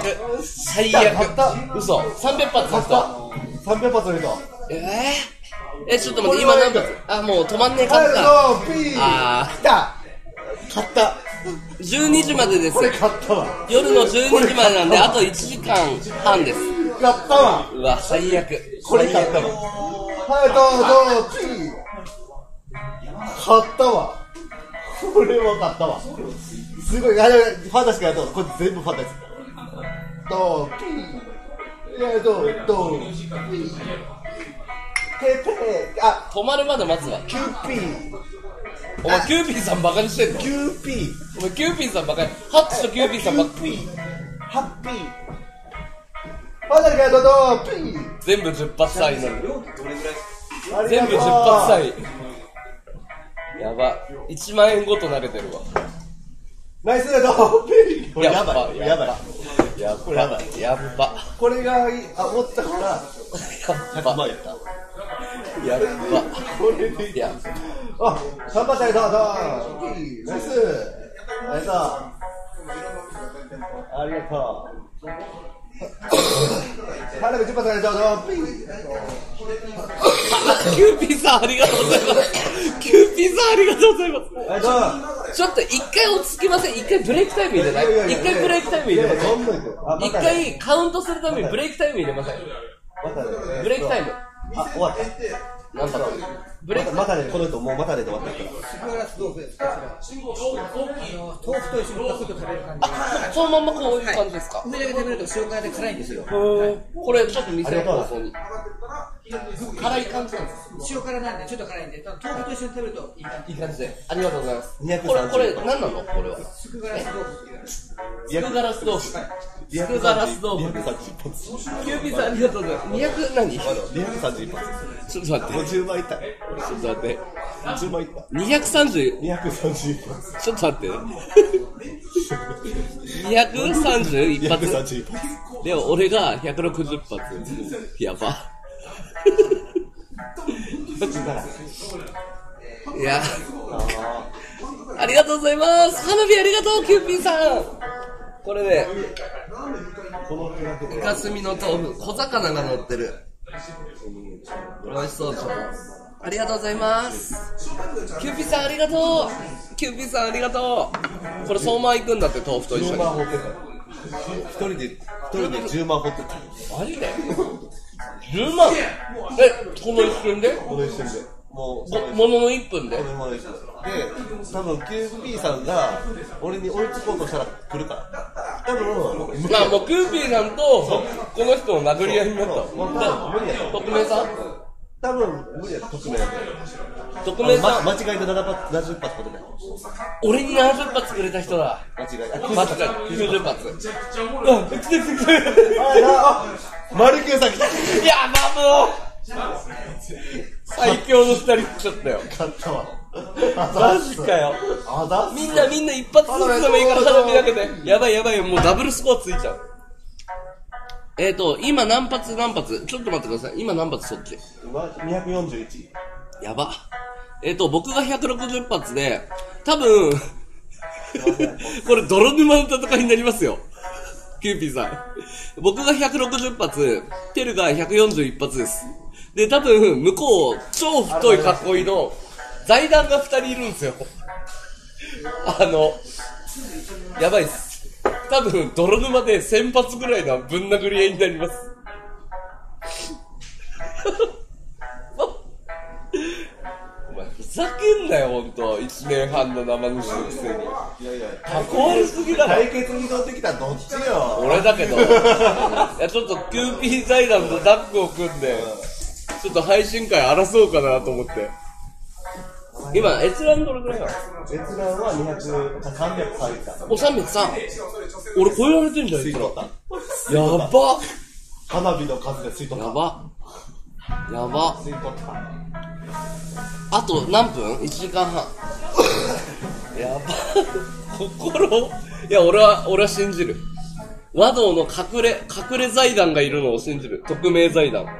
嘘。300発だった。 300発入れた。 ちょっと待って、今何発？あ、もう止まんねえかった。 あー、来た。買った。 12時までです。 これ買ったわ。 夜の12時までなんで、あと1時間半です。 買ったわ。 うわ、最悪。 これ買ったわ。はい、どうぞ、ピー。買ったわ。これは買ったわ。すごい、ファンタジーやと、これ全部ファンタジー。ドーピー。いや、ドーピー。ペペー。あ、 止まるまで待つわ。 キューピー。 お前キューピーさんバカにしてんの？ キューピー。 お前キューピーさんバカに。ハッチとキューピーさんバカに。 ハッピー。ファンタジーやと、ドーピー。 全部10発サインなの。全部10発サイン。やば。1万円ごと投げてるわ。 ナイスだドーピー。これやばい。 やばい。これやばい。 やっば。 これが持ったから100万やった。 やっば。 これでやあ、3発やったナイス。ナイス。ありがとう。花火10発やったキューピーさんありがとうございます。キューピーさんありがとうございます。ちょっと一回落ち着きません。一回ブレイクタイム入れない？一回ブレイクタイム入れません。一回カウントするためにブレイクタイム入れません。ブレイクタイム。 あ、終わった。 なんだろう。ブレイクまたね、この人もうまたねで終わったから。 豆腐と一緒にパクッと食べる感じ。 あ、そのまんまこういう感じですか？ 上だけ食べると塩辛で辛いんですよ。 これちょっと見せる放送に。辛い感じなんです。 塩辛なんでちょっと辛いんで、豆腐と一緒に食べるといい感じ。 いい感じで。ありがとうございます。 230 これ何なの？これは。 スクガラス豆腐っていう。 スクガラス豆腐。スクガラス豆腐。キューピーさんありがとうございます。200何 ？231発。 ちょっと待って。 もう10枚いった。 ちょっと待って。 10枚いった。 230。 231発。 ちょっと待って。231発。 231発。 で、俺が160発。やば。いや。ありがとうございます。花火ありがとう、キューピーさん。これね、イカスミの豆腐、小魚が乗ってる。美味しそうでしょ。ありがとうございます。キューピーさんありがとう。キューピーさんありがとう。これ相馬行くんだって、豆腐と一緒に。 一人で10万掘ってた。 マジで ?10 万この一瞬でこの一瞬で。ものの1分でで、多分 QP さんが俺に追いつこうとしたら来るから。多分もう QP さんとこの人の殴り合いになった。 無理やろ。 匿名さん多分無理やろ、匿名や匿名さん間違いで70発ことだよ。 俺に70発くれた人だ。 間違い 90発。 マルキューさん来た。 やばもう最強の2人来ちゃったよ。 勝ったわ。 マジかよ。みんな一発ずつでもいいから花火投げて。やばい、もうダブルスコアついちゃう。今何発ちょっと待ってください。今何発そっち今241。 やば。僕が160発で、多分、これ泥沼の戦いになりますよ。キューピーさん。僕が160発、テルが141発です。で、多分、向こう、超太いかっこいいの、財団が2人いるんですよ。やばいっす。多分、泥沼で1000発ぐらいのぶん殴り合いになります。お前、ふざけんなよ、ほんと。1年半の生主のくせに。かっこ悪すぎだろ。 対決に乗ってきたらどっちよ。 俺だけど。いや、ちょっと、キューピー財団とダックを組んで、ちょっと配信会争うかなと思って。今、閲覧どれくらいなの？ 閲覧は300入った。 お、303。俺超えられてんじゃん、 吸い取った。 やば。 花火の数で吸い取った。 やば。 吸い取った。 あと何分 ?1 時間半。やば。いや、俺は信じる。和道の隠れ財団がいるのを信じる。匿名財団。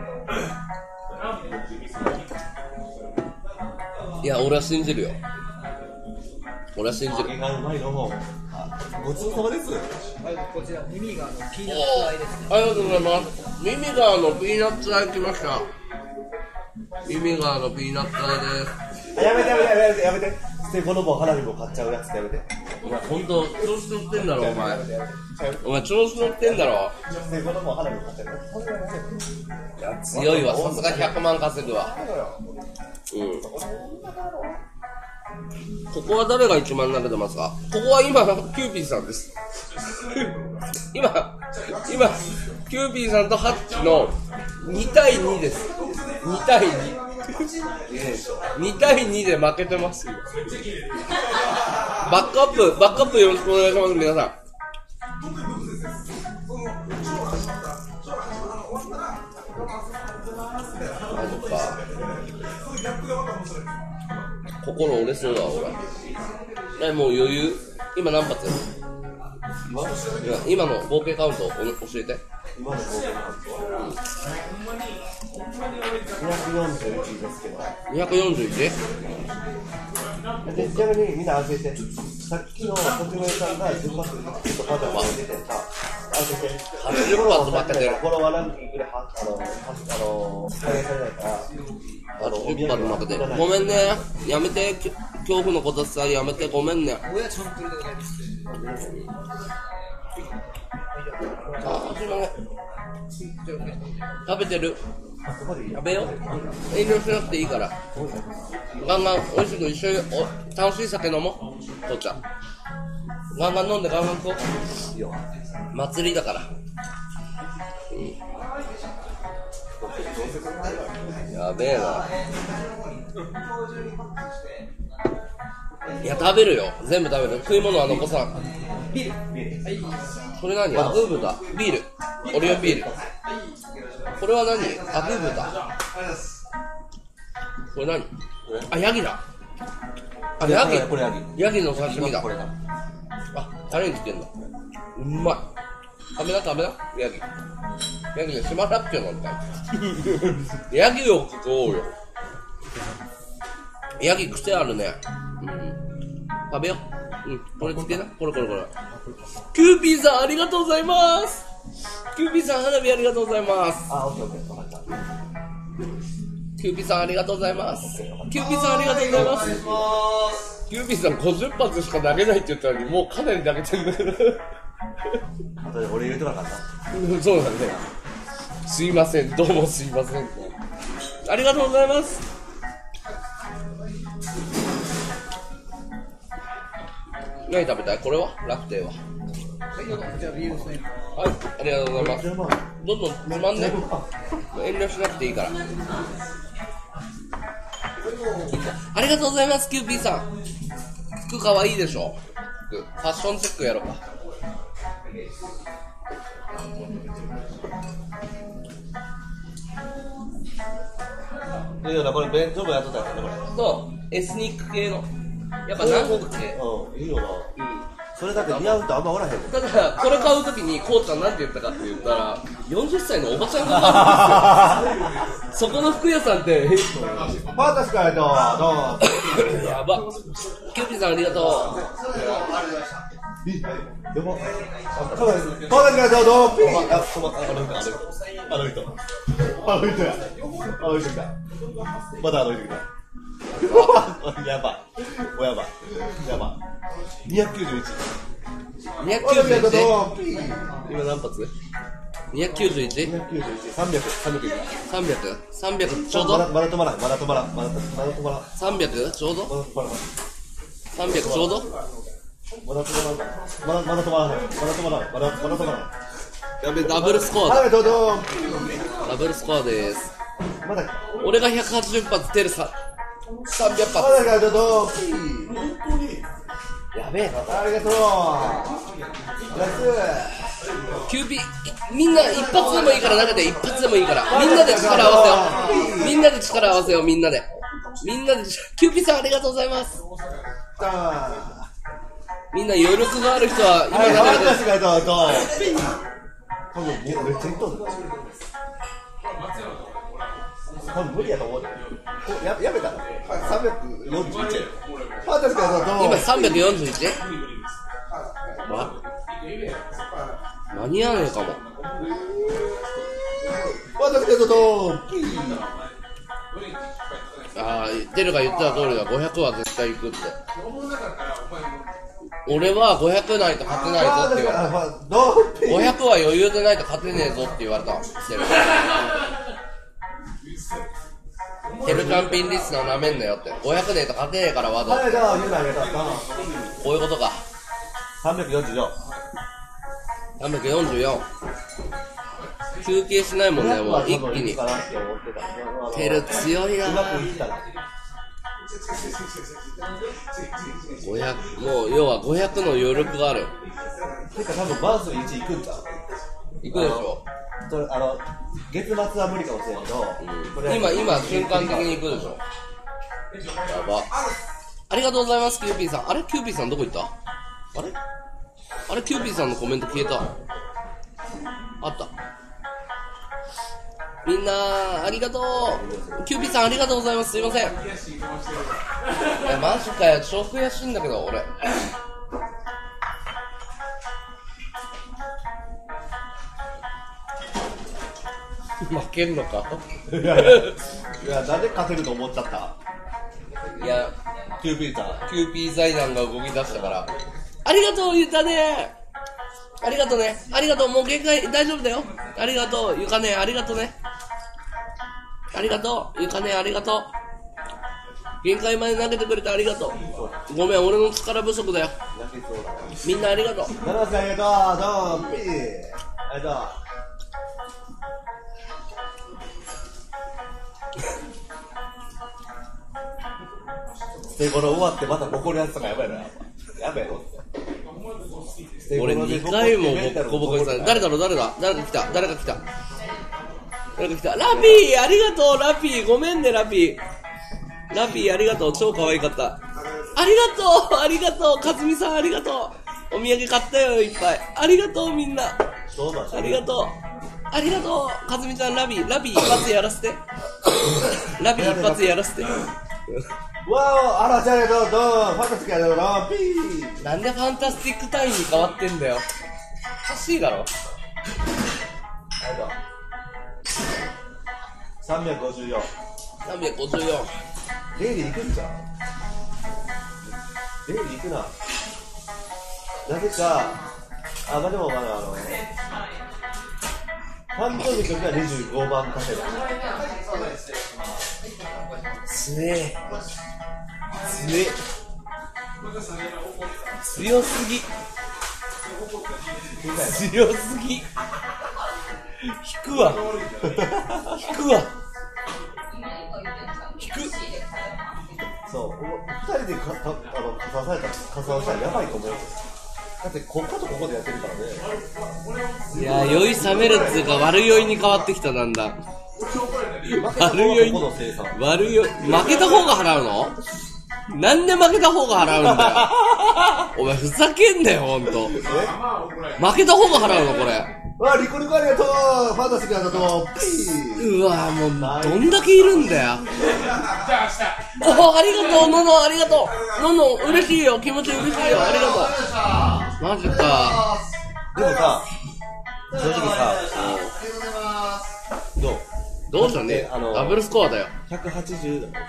いや、俺は信じるよ。俺は信じる。 揚げがうまいのも。ごちそうさまです。 こちら、ミミガーのピーナッツアイですね。 ありがとうございます。ミミガーのピーナッツアイ来ました。 ミミガーのピーナッツカレーです。 やめてステゴの棒花火も買っちゃうやつやめて。 お前ほんと調子乗ってんだろお前。お前調子乗ってんだろ。 ステゴの棒花火も買っちゃう。 いや強いわ、さすが100万稼ぐわ。ここは誰が一番投げてますか？ここは今キューピーさんです今キューピーさんとハッチの2対2です。2対2 2対2で負けてますよ。バックアップよろしくお願いします皆さん。マジか。心折れそうだ俺。もう余裕。今何発？今の合計カウント教えて。 今の合計カウント241ですけど。 241？ ちなみにみんな安静して。さっきの国名さんが10発ずつとパターンが出てた。安静して。 80発負けてる。 フォロワーランキングで反映されないから。 80発負けてる。ごめんね。やめて。恐怖のことさやめて。ごめんね。 親ちゃんといるでございます。 食べてる。食べよう。遠慮しなくていいから。ガンガン美味しく一緒に楽しい酒飲もう。父ちゃん。ガンガン飲んでガンガン行こう。祭りだから。やべえな。いや食べるよ。全部食べる。食い物は残さん。これ何？アグー豚。ビール。オリオンビール。これは何？アグー豚。これ何？あ、ヤギだ。あ、ヤギ。ヤギの刺身だ。あ、タレにつけんだ。うまい。食べな。ヤギ。ヤギで島らっきょうなんだよ。ヤギを食おうよ。ヤギ癖あるね。食べよう。これつけな。これ。キューピーさんありがとうございます。キューピーさん花火ありがとうございます。 あ、オッケーオッケー、分かった。 キューピーさんありがとうございます。キューピーさんありがとうございます。キューピーさん50発しか投げないって言ったのにもうかなり投げてんだけど。 あとで俺入れてなかった。 そうだね。すいません、どうもすいません。ありがとうございます。何食べたい？これは？ラフテーは？ はい、どうぞ、こちらビールですね。 はい、ありがとうございます。どんどんつまんね。遠慮しなくていいから。ありがとうございます、キューピーさん。服かわいいでしょ。服。ファッションチェックやろうか。 いいよな、これ弁当もやっとったやつね、これ。 そう、エスニック系の。やっぱ南国系。 いいよな。それだけ似合う人あんまおらへんもん。 ただ、これ買うときに、こうちゃんなんて言ったかって言ったら、40歳のおばちゃんが買うんですよ。そこの服屋さんって、 パータスからどうやば。キューピーさんありがとう。 やば。パータスからどうピーあ、止まった。あの人来た。まだあの人来た。やば291。 今何発 ?291? 300ちょうどまだ止まらん。 300ちょうど ?300 ちょうどまだ止まらん。 やべ、ダブルスコアだ。ダブルスコアです。俺が180発、テルさん300発。やべえな。 ありがとう。 キューピー、みんな一発でもいいから投げて、一発でもいいから。みんなで力合わせよう。みんなで。キューピーさんありがとうございます。みんな余力がある人は今投げて。 多分めっちゃいっとんだ。これ無理やと思う。やめたら341。 今 341？ 間に合わねえかも。 テルが言ってた通りだ。500は絶対行くって。俺は500ないと勝てないぞって言われた。500は余裕でないと勝てねえぞって言われた。テルチャンピンリスナーなめんなよって。500ねえと勝てねえからワード。こういうことか。 344。 344。休憩しないもんね、もう一気に。テル強いな。500、もう要は500の余力がある。 てか多分バース1行くんだ。 行くでしょ。 月末は無理かもしれんけど、 今瞬間的に行くでしょ。やば。ありがとうございます、キューピーさん。あれキューピーさんどこ行った？あれキューピーさんのコメント消えた。あった。みんなありがとう。キューピーさんありがとうございます。すいません。マジかよ、超悔しいんだけど俺。負けんのか。 いやなんで勝てると思っちゃった。 いやキューピー財団が動き出したから。ありがとうゆかね。ありがとうね。ありがとう。もう限界大丈夫だよ。ありがとうゆかね。ありがとうね。ありがとうゆかね。ありがとう。限界まで投げてくれてありがとう。ごめん、俺の力不足だよ。みんなありがとう。 ありがとう。ピー。ありがとう。ステゴロ終わってまたボコるやつとかやばいな。やばいよ。 俺2回もボコボコにされた。誰が来た。ラピーありがとう。ラピーごめんね。ラピーありがとう。超可愛かった。ありがとう。かずみさんありがとう。お土産買ったよいっぱい。ありがとうみんな。ありがとう。かずみちゃんラビー一発やらせて。ラビー一発やらせて。 わお、あらちゃんどうファンタスティックやろピー。 なんでファンタスティックタイムに変わってんだよ。おかしいだろ。 354。レイリー行くんじゃん。レイリー行くな。なぜか、まあでも誕生日の時は25万稼いだ。 強すぎ。引くわ。 そう、2人で加算したらやばいと思う。だってこことここでやってるからね。 いや酔い冷めるっつうか悪酔いに変わってきた。なんだ悪酔いに負けた方が払うの？なんで負けた方が払うんだよ。お前ふざけんなよほんと。負けた方が払うのこれ。 リコリコありがとう。ファンタスティックありがとう。 うわもうどんだけいるんだよ。ありがとうのの。ありがとうのの。嬉しいよ。気持ち嬉しいよ。ありがとう。マジか。 でもさ正直さどうしたね。ダブルスコアだよ。 180だもん。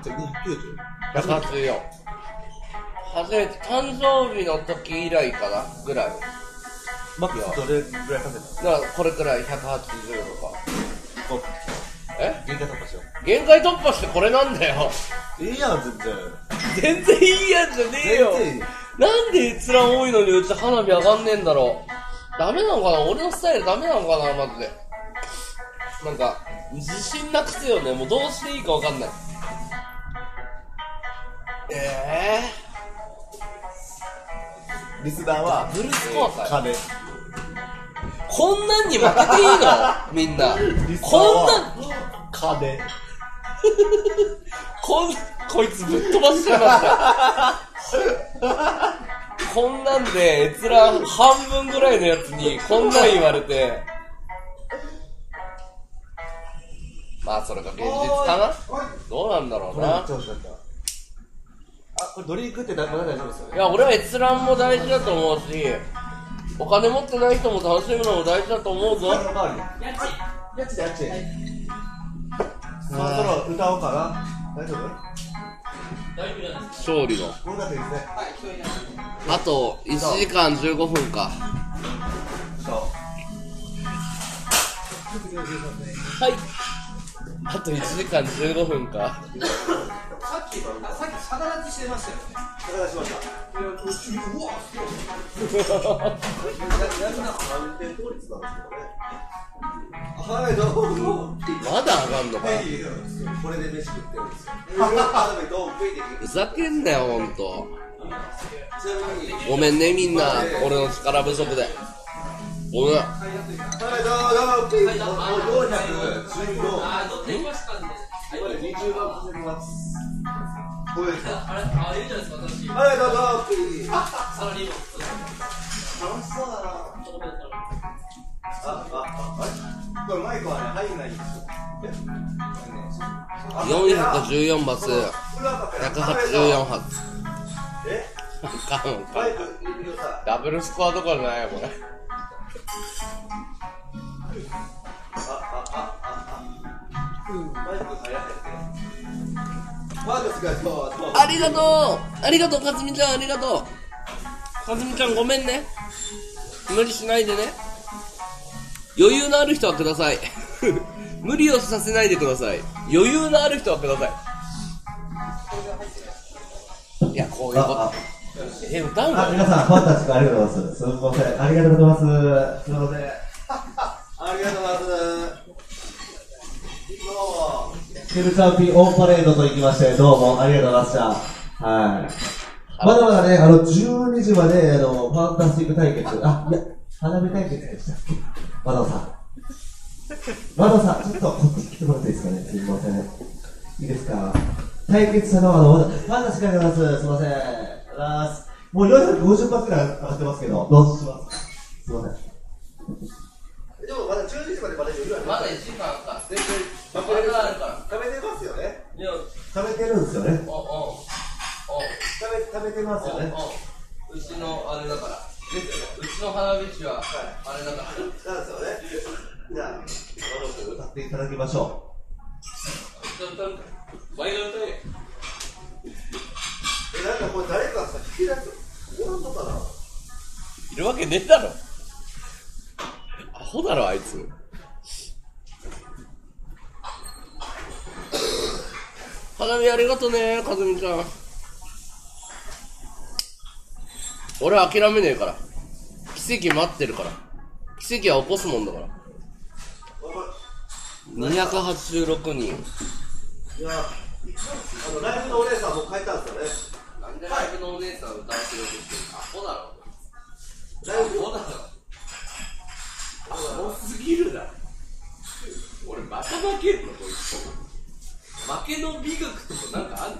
184。初めて誕生日の時以来かなぐらい。 マックスどれぐらい稼いだ？ だからこれくらい180とか。 限界突破しよう。 限界突破してこれなんだよ。 いいやん全然いいやんじゃねえよ。なんで閲覧多いのにうち花火上がんねえんだろう。ダメなのかな、俺のスタイルダメなのかなマジで。なんか自信なくすよね。もうどうしていいかわかんない。 リスナーはブルースコアかよ。 金。 こんなんに負けていいのみんな。こんなん金。 こいつぶっ飛ばしちゃいました。こんなんで閲覧半分ぐらいのやつにこんなん言われて。まあそれが現実かな。どうなんだろうな。 これドリンクってまだ大丈夫ですよね。 いや俺は閲覧も大事だと思うし、お金持ってない人も楽しむのも大事だと思うぞ。 やつ。そろそろ歌おうかな。大丈夫？ 勝利の。 これだけですね。 あと1時間15分か。はい。あと1時間15分か。 さっき逆立ちしてましたよね。 逆立ちしました。 うわ、 はい、どうも。 まだ上がんのか。 これで飯食ってるんですよ。 ふざけんなよ、ほんと。ごめんね、みんな。俺の力不足で。ごめん。 はい、どうぞ。20万稼ぎます。これですか。 あれいいじゃないですか、私。 はい、どうぞ。 サラリーマン。 楽しそうだな。これマイクはね、入んないんですよ。 414発、184発。ダブルスコアどころじゃないよ、これ。ありがとう、ありがとう、かずみちゃん、ありがとう。かずみちゃん、ごめんね。無理しないでね。余裕のある人はください。無理をさせないでください。余裕のある人はください。いや、こういうこと。歌うの？ 皆さん、ファンタジックありがとうございます。すみません。ありがとうございます。すみません。ありがとうございます。どうも。ケルチャンピンオンパレードと行きまして、どうもありがとうございました。はい。まだまだね、12時まで、ファンタスティック対決。いや、花火対決でしたっけ？和田さん。和田さん、ちょっとこっち来てもらっていいですかね。すみません。いいですか？対決者のファンタスティックありがとうございます。すみません。もう450発くらい上がってますけど、どうします？すみません。でもまだ12時までまだ余裕ある。 まだ1時間か。 全然食べれますよね。食べてるんですよね。食べてますよね。 うちのあれだから。うちの花火師はあれだから。 なんですよね。じゃあ、歌っていただきましょワイド歌え。 なんかこれ誰かさ、聞き出すおらんのかな？ いるわけねえだろ。アホだろ、あいつ。花火ありがとね、かずみちゃん。俺は諦めねえから。奇跡待ってるから。奇跡は起こすもんだから。286人。 いや、ライブのお姉さんもう帰ったんですよね。 なんでライブのお姉さん歌わせようとしてるアホだろ。 ライブアホだろ。アホすぎるな。俺また負けるのこいつ。負けの美学とかなんかあんの？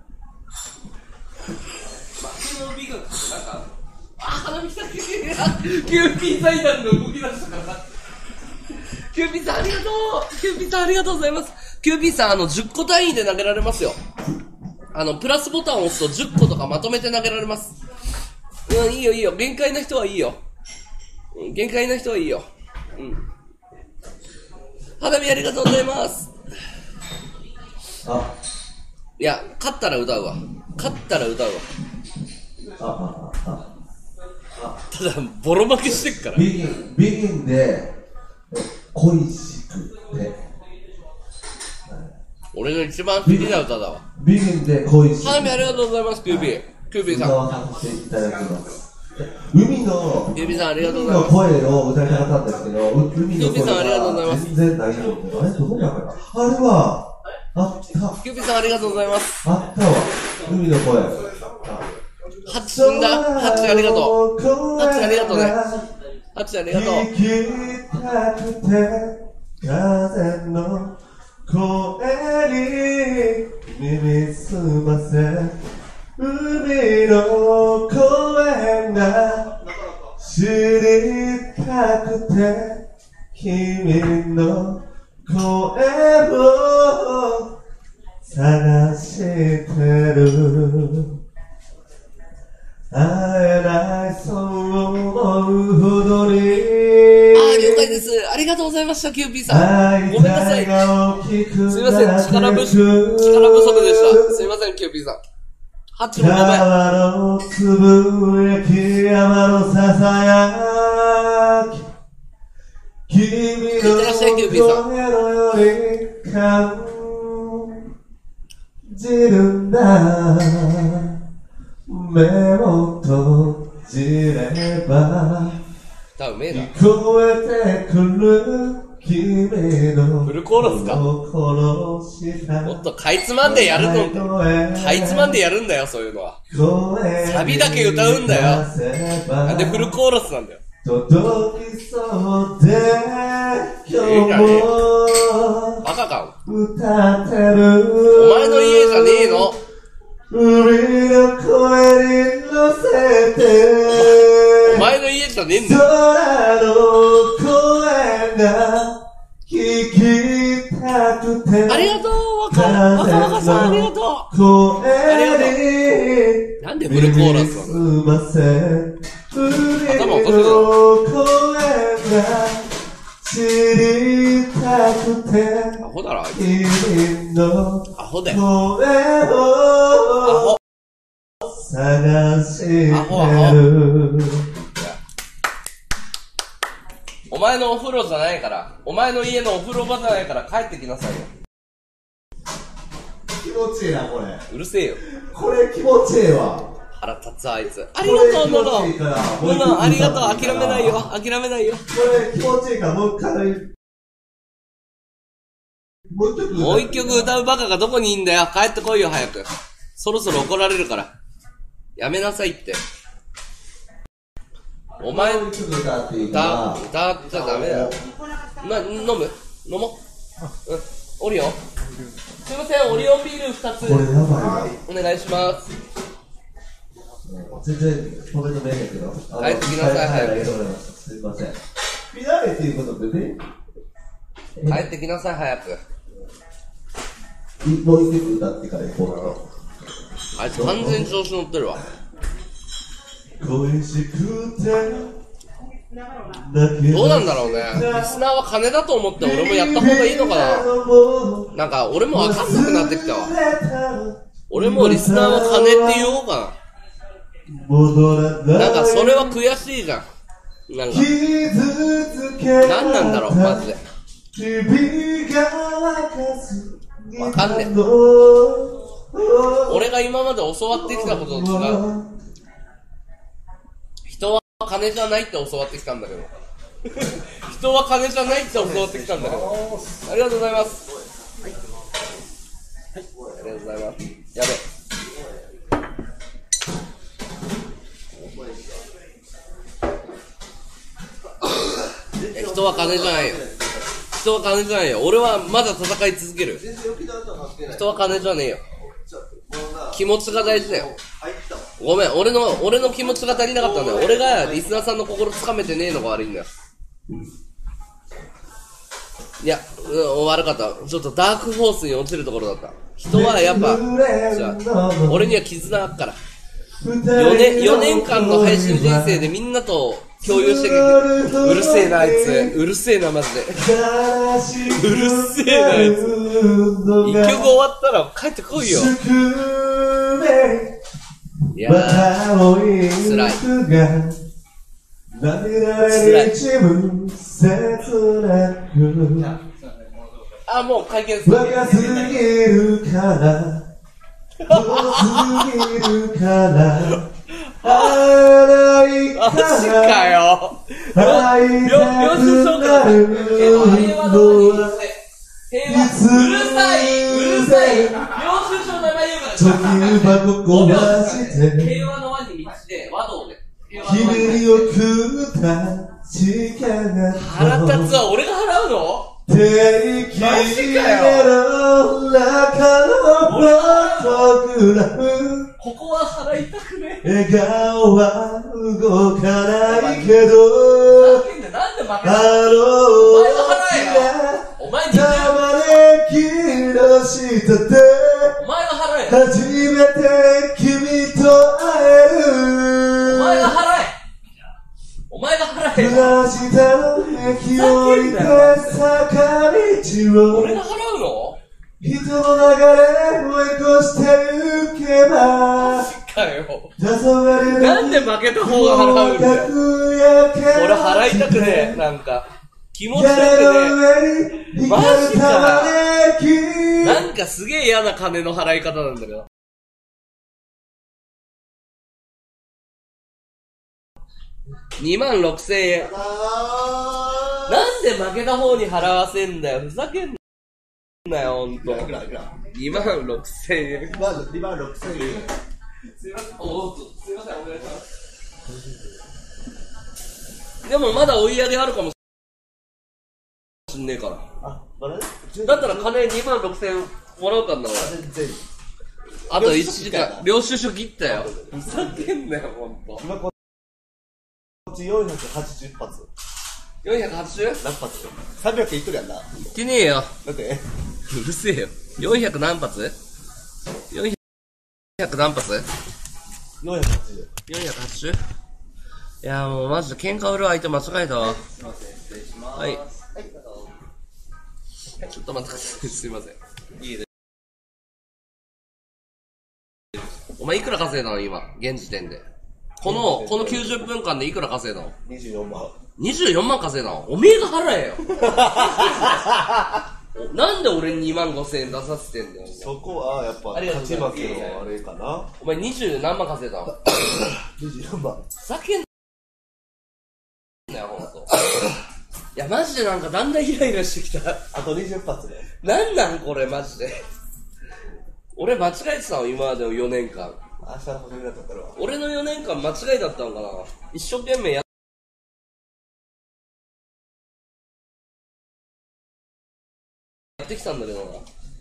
負けの美学とかなんかあんの？花火来た。キューピー財団の動き出したから。キューピーさんありがとう。キューピーさんありがとうございます。キューピーさん10個単位で投げられますよ。プラスボタンを押すと10個とかまとめて投げられます。いいよいいよ。限界な人はいいよ。限界な人はいいよ。花火ありがとうございます。いや、勝ったら歌うわ。勝ったら歌うわ。ただ、ボロ負けしてっから。 ビギンで、恋しくて。 俺の一番好きな歌だわ。 ビギンで恋しくて。 花火ありがとうございます、キューピー。キューピーさん。 歌わさせていただきます。海の、 キューピーさんありがとうございます。 声を歌いたかったんですけど、海の声が全然ないので、あれどこだからあれは、あった。 キューピーさんありがとうございます。 あったわ。海の声。 ハッチ死んだ。ハッチありがとう。ハッチありがとうね。ハッチありがとう。 聞きたくて、風の声に耳すませ、海の声が知りたくて、君の声を探してる。会えないそう思うほどに。 了解です。ありがとうございました、キューピーさん。ごめんなさい。すいません、力不足でした。すいません、キューピーさん。 ハッチもごめん。 川のつぶやき、山のささやき、君の声のように感じるんだ。目を閉じれば歌うめえな。 聞こえてくる君のフルコーラスか。もっとかいつまんでやるの。かいつまんでやるんだよ、そういうのは。サビだけ歌うんだよ。なんでフルコーラスなんだよ。 届きそうで今日もバカか。 歌ってる。 お前の家じゃねえの。 海の声に乗せてお前の家じゃねえんだよ。 空の声が聞きたくてありがとう、若々さん、ありがとう。 声になんでフルコーラスなの。 ませ頭おかしいな。 声が知りたくてアホだろ、あいつ。 君のアホだよ。 声アをホ。 探してる。 アホアホ。お前のお風呂じゃないから、お前の家のお風呂場じゃないから帰ってきなさいよ。 気持ちいいな、これ。 うるせえよ。 これ気持ちいいわ。 腹立つあいつ。ありがとう、ノノ。ノノ、ありがとう。諦めないよ。諦めないよ。 これ気持ちいいから、もう一回。 もう一曲歌うバカがどこにいんだよ。帰ってこいよ、早く。そろそろ怒られるから。やめなさいって。お前、歌っちゃダメだよ。飲む？飲もう。うん。オリオン？すいません、オリオンビール2つ。 これやばいな。 お願いします。 全然止めてないんだけど。 帰ってきなさい、早く。 すいません。フィナーレっていうことでね。 帰ってきなさい、早く。 もう一曲歌ってから行こうと。 あいつ完全に調子乗ってるわ。 恋しくてどうなんだろうね。リスナーは金だと思って俺もやった方がいいのかな。なんか俺もわかんなくなってきたわ。俺もリスナーは金って言おうかな。なんかそれは悔しいじゃん。なんか何なんだろうマジで。わかんねえ。俺が今まで教わってきたことと違う。人は金じゃないって教わってきたんだけど。人は金じゃないって教わってきたんだけど。ありがとうございます。ありがとうございます。やべ。人は金じゃないよ。人は金じゃないよ。俺はまだ戦い続ける。人は金じゃねえよ。気持ちが大事だよ。ごめん、俺の気持ちが足りなかったんだよ。俺がリスナーさんの心つかめてねえのが悪いんだよ。いや、悪かった。ちょっとダークホースに落ちるところだった。人はやっぱ、じゃあ、俺には絆あっから。4年間の配信人生でみんなと共有してうるせえなあいつ。うるせえなマジで。うるせえなあいつ。一曲終わったら帰ってこいよ。いやー、辛い。あ、もう会見する。 若すぎるから遠すぎるから会いたマジかよ。 会いたくなる平和の方に行って。平和。うるさい。うるさい。領収書の名前言うから。 時箱壊して平和の輪に道で、和道で。 ひねりを食った力腹立つは俺が払うの？ 定期の中のフォトグラフここは払いたくねえ。 笑顔は動かないけどなんで負けあたのお前招きの下でお前が払え。 初めて君と会えるお前が払え。お前が払え。 下した駅を降りて坂道を俺が払うの？ 人の流れを追い越してゆけばかよ。 黄昏なんで負けた方が払うんだよ。俺払いたくねえ。なんか気持ちよくね。マジか。なんかすげえ嫌な金の払い方なんだけど。26,000円。なんで負けた方に払わせんだよ。ふざけんなよ、ほんと。26,000円。 2万6000円。 すいません、お願いします。でもまだ追い上げあるかもしんねえから。 あ、まだね。 だったら金26,000円もらうかんな、俺。 全然。 あと1時間、領収書切ったよ。ふざけんなよ、ほんと。 今こっち480発。 480？ 何発よ。300いっとるやんな。 言ってねえよ。 だって、 うるせえよ。400何発 ?400 何発 480。 480？ いやもうマジで喧嘩売る相手間違えたわ。 すいません、失礼します。 はい。ちょっと待ってください。すいません。いいで。お前いくら稼いだの今、現時点で。この90分間でいくら稼いだの？ 24万。 24万稼いだの？おめえが払えよ。なんで俺に25,000円出させてんだよ。 そこはやっぱ勝ち負けのあれかな。 お前20何万稼いだの 24万。 ふざけんなよ、ほんと。いや、マジでなんかだんだんイライラしてきた。 あと20発で。 なんなんこれ、マジで。俺間違えてたの今までの4年間。 明日の補助だったら。 俺の4年間間違いだったのかな。一生懸命やってきたんだけどな。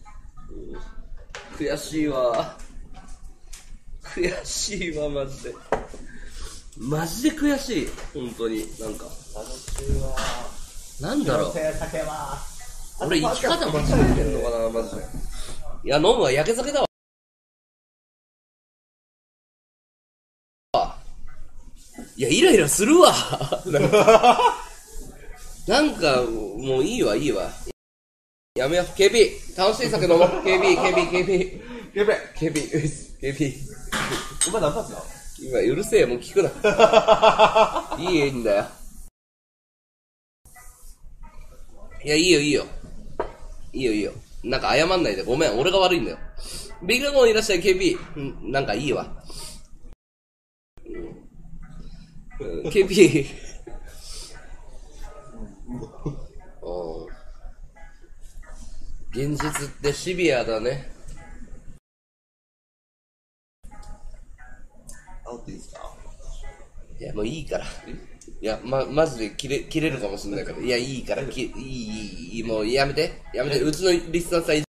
悔しいわ。悔しいわ、マジで。マジで悔しい。本当に。なんか。 楽しいわ。 なんだろう。 酒は。 俺生き方間違えてんのかな、マジで。いや、飲むわ。焼け酒だわ。いや、イライラするわ。なんか、もういいわ、いいわ。やめよう。KB。楽しい酒飲もう。KB。 やべ。お前何発だ？ 今、うるせえ。もう聞くな。いいんだよ。いや、いいよ。なんか謝んないで。ごめん。俺が悪いんだよ。ビッグモンいらっしゃい、KB。なんかいいわ。KP 現実ってシビアだね。 煽っていいですか？ いやもういいから。いやマジで切れるかもしれないから。いやいいからいいもうやめてうちのリスナーさんい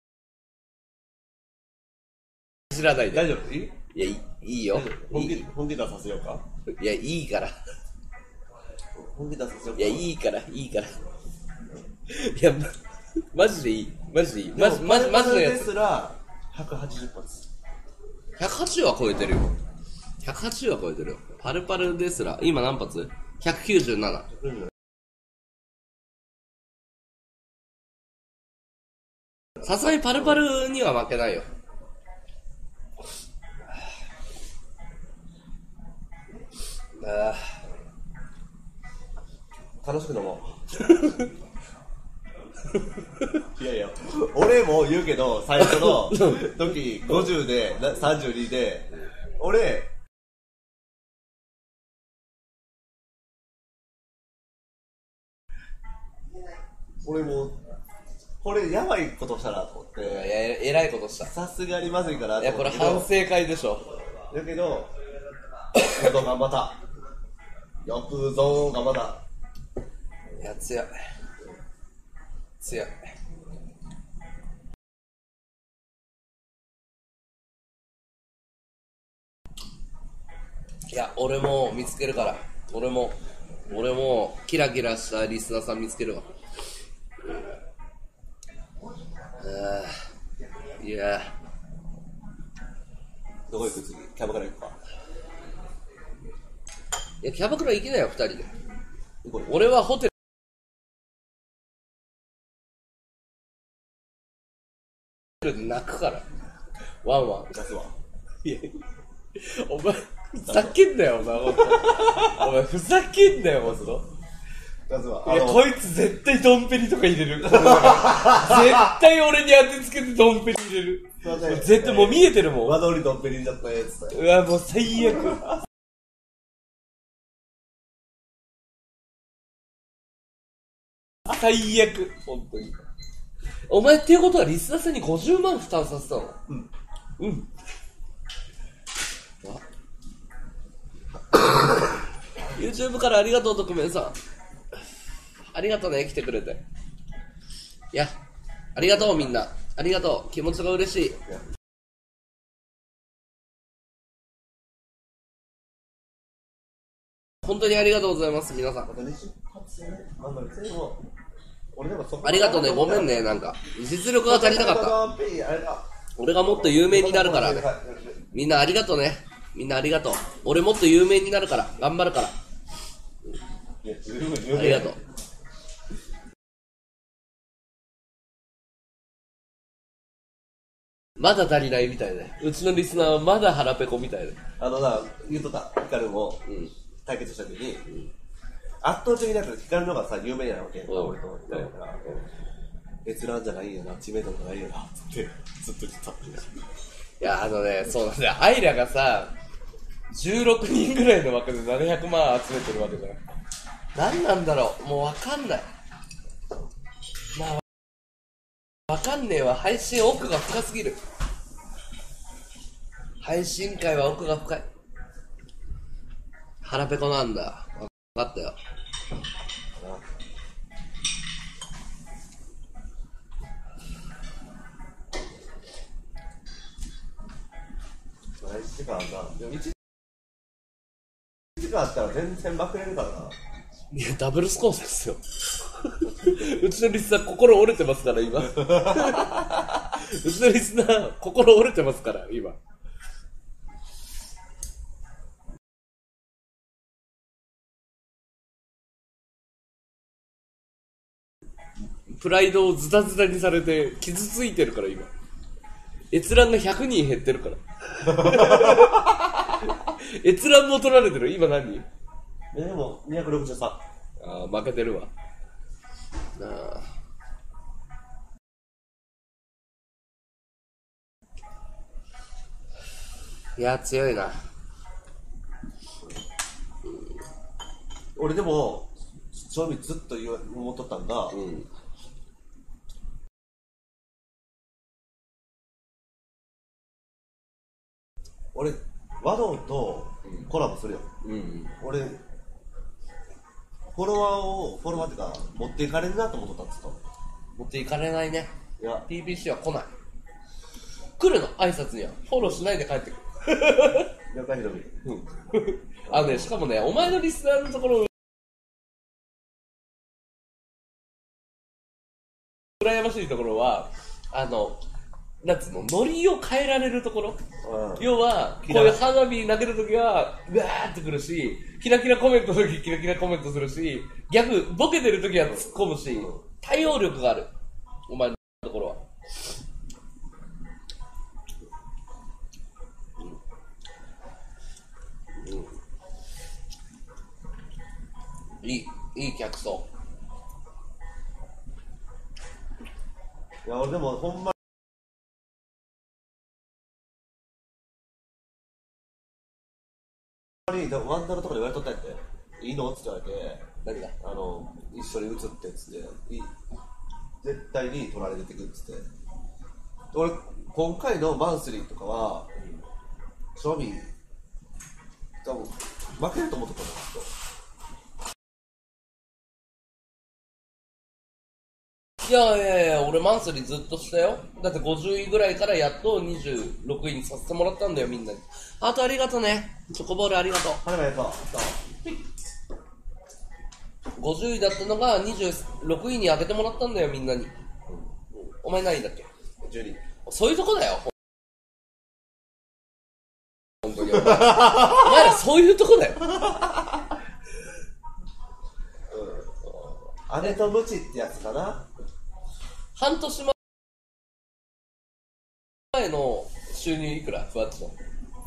じらないで。 大丈夫？いやいいよ。 本気出させようか？ いやいいから。 本気出させようか？ いやいいから。いやマジでいい。マジのやつ。 ですら180発。 180は超えてるよ。180は超えてるよ。パルパルですら今何発 ?197。さすがにパルパルには負けないよ。 楽しく飲もう。いや俺も言うけど最初の時50で32で俺もこれやばいことしたなと思って。 いやえらいことした。 さすがにまずいかなといやこれ反省会でしょ。 だけどよく頑張った。よくぞ頑張った。 いや強い。いや俺も見つけるから。俺もキラキラしたリスナーさん見つけるわ。いやどこ行く次？キャバクラ行くか？ いやキャバクラ行けないよ2人で。 行こうよ。 俺はホテル。 泣くから。ワンワン。 出すわ。 いや、お前、ふざけんなよ、お前、ほんと。お前、ふざけんなよ、ほんと。 出すわ。 いや、こいつ絶対ドンペリとか入れる。絶対俺に当てつけてドンペリ入れる。絶対もう見えてるもん。 和通りドンペリンだったやつだよ。 うわ、もう最悪。最悪、本当に。お前っていうことはリスナーさんに50万負担させたの？うん。うん。YouTube からありがとう、特命さん。ありがとうね、来てくれて。いや、ありがとう、みんな。ありがとう。気持ちが嬉しい。本当にありがとうございます、皆さん。ありがとうね、ごめんね、なんか。実力が足りなかった。俺がもっと有名になるからね。みんなありがとうね。みんなありがとう。俺もっと有名になるから。頑張るから。ありがとう。まだ足りないみたいで。うちのリスナーはまだ腹ペコみたいで。 言うとった、ヒカルも対決した時に、圧倒的になんかヒカルの方がさ、有名なわけ。俺とヒカルやから。閲覧じゃないよな、知名度じゃないよな、ってずっと言ってた。いや、そうなんだよ。アイラがさ、16人ぐらいの枠で700万集めてるわけじゃん。何なんだろう、もうわかんない。まあ、わかんねえわ。配信奥が深すぎる。配信界は奥が深い。腹ペコなんだ。わかったよ。 1時間あったら、1時間あったら全然まくれるからな。 いや、ダブルスコースですよ。うちのリスナー心折れてますから、今。うちのリスナー心折れてますから、今。プライドをズタズタにされて傷ついてるから、今。閲覧が100人減ってるから。閲覧も取られてる。今何人？ でも263。 ああ、負けてるわ。あいや、強いな。 俺でも正味ずっと思っとったんが、俺和道とコラボするよ。俺フォロワーっていうか持っていかれるなと思っとったんですと。 持っていかれないね。 いや TBC は来ない。来るの、挨拶には。フォローしないで帰ってくる。 了解ひろみ。 しかもね、お前のリスナーのところ羨ましいところは、なんつうの、ノリを変えられるところ。要は、こういう花火投げるときは、うわーってくるし、キラキラコメントのときキラキラコメントするし、ボケてるときは突っ込むし、対応力がある。お前のところは。いい客層。 いや、俺でもほんまにワンダのとこで言われとったんやって、いいのって言われて、 何が一緒に写ってっつって、絶対に撮られてくっつって。俺、今回のマンスリーとかは、正味、多分、負けると思ってたんですよ。 いや、俺マンスリーずっとしたよ。だって50位ぐらいからやっと26位にさせてもらったんだよ、みんなに。あとありがとうね。チョコボールありがとう。 はい、ありがとう。 50位だったのが26位に上げてもらったんだよ、みんなに。お前何位だっけ？ 12。 そういうとこだよ。本当にお前らそういうとこだよ。 姉とムチってやつかな。 半年前収入いくらふわっと。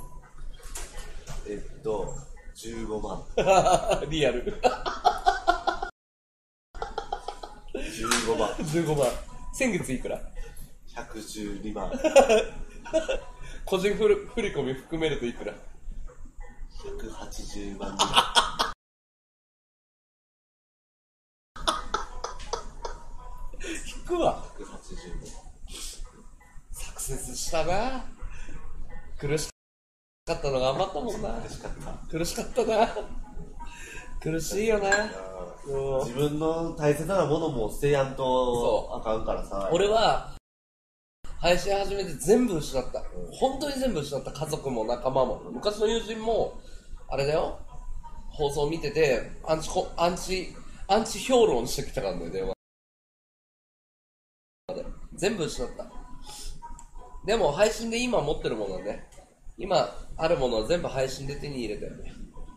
15万。 リアル。 15万。 15万。先月いくら 112万。 個人振り込み含めるといくら 180万。 引くわ。 180万。 サクセスしたな。苦しかったのが余ったもんな。 苦しかった。 苦しかったな。苦しいよな。 自分の大切なものも捨てやんとあかんからさ。 俺は配信始めて全部失った、本当に全部失った。家族も仲間も昔の友人もあれだよ、放送見ててアンチ評論してきたからね、電話で全部失った。でも配信で今持ってるものはね、今あるものは全部配信で手に入れたよね。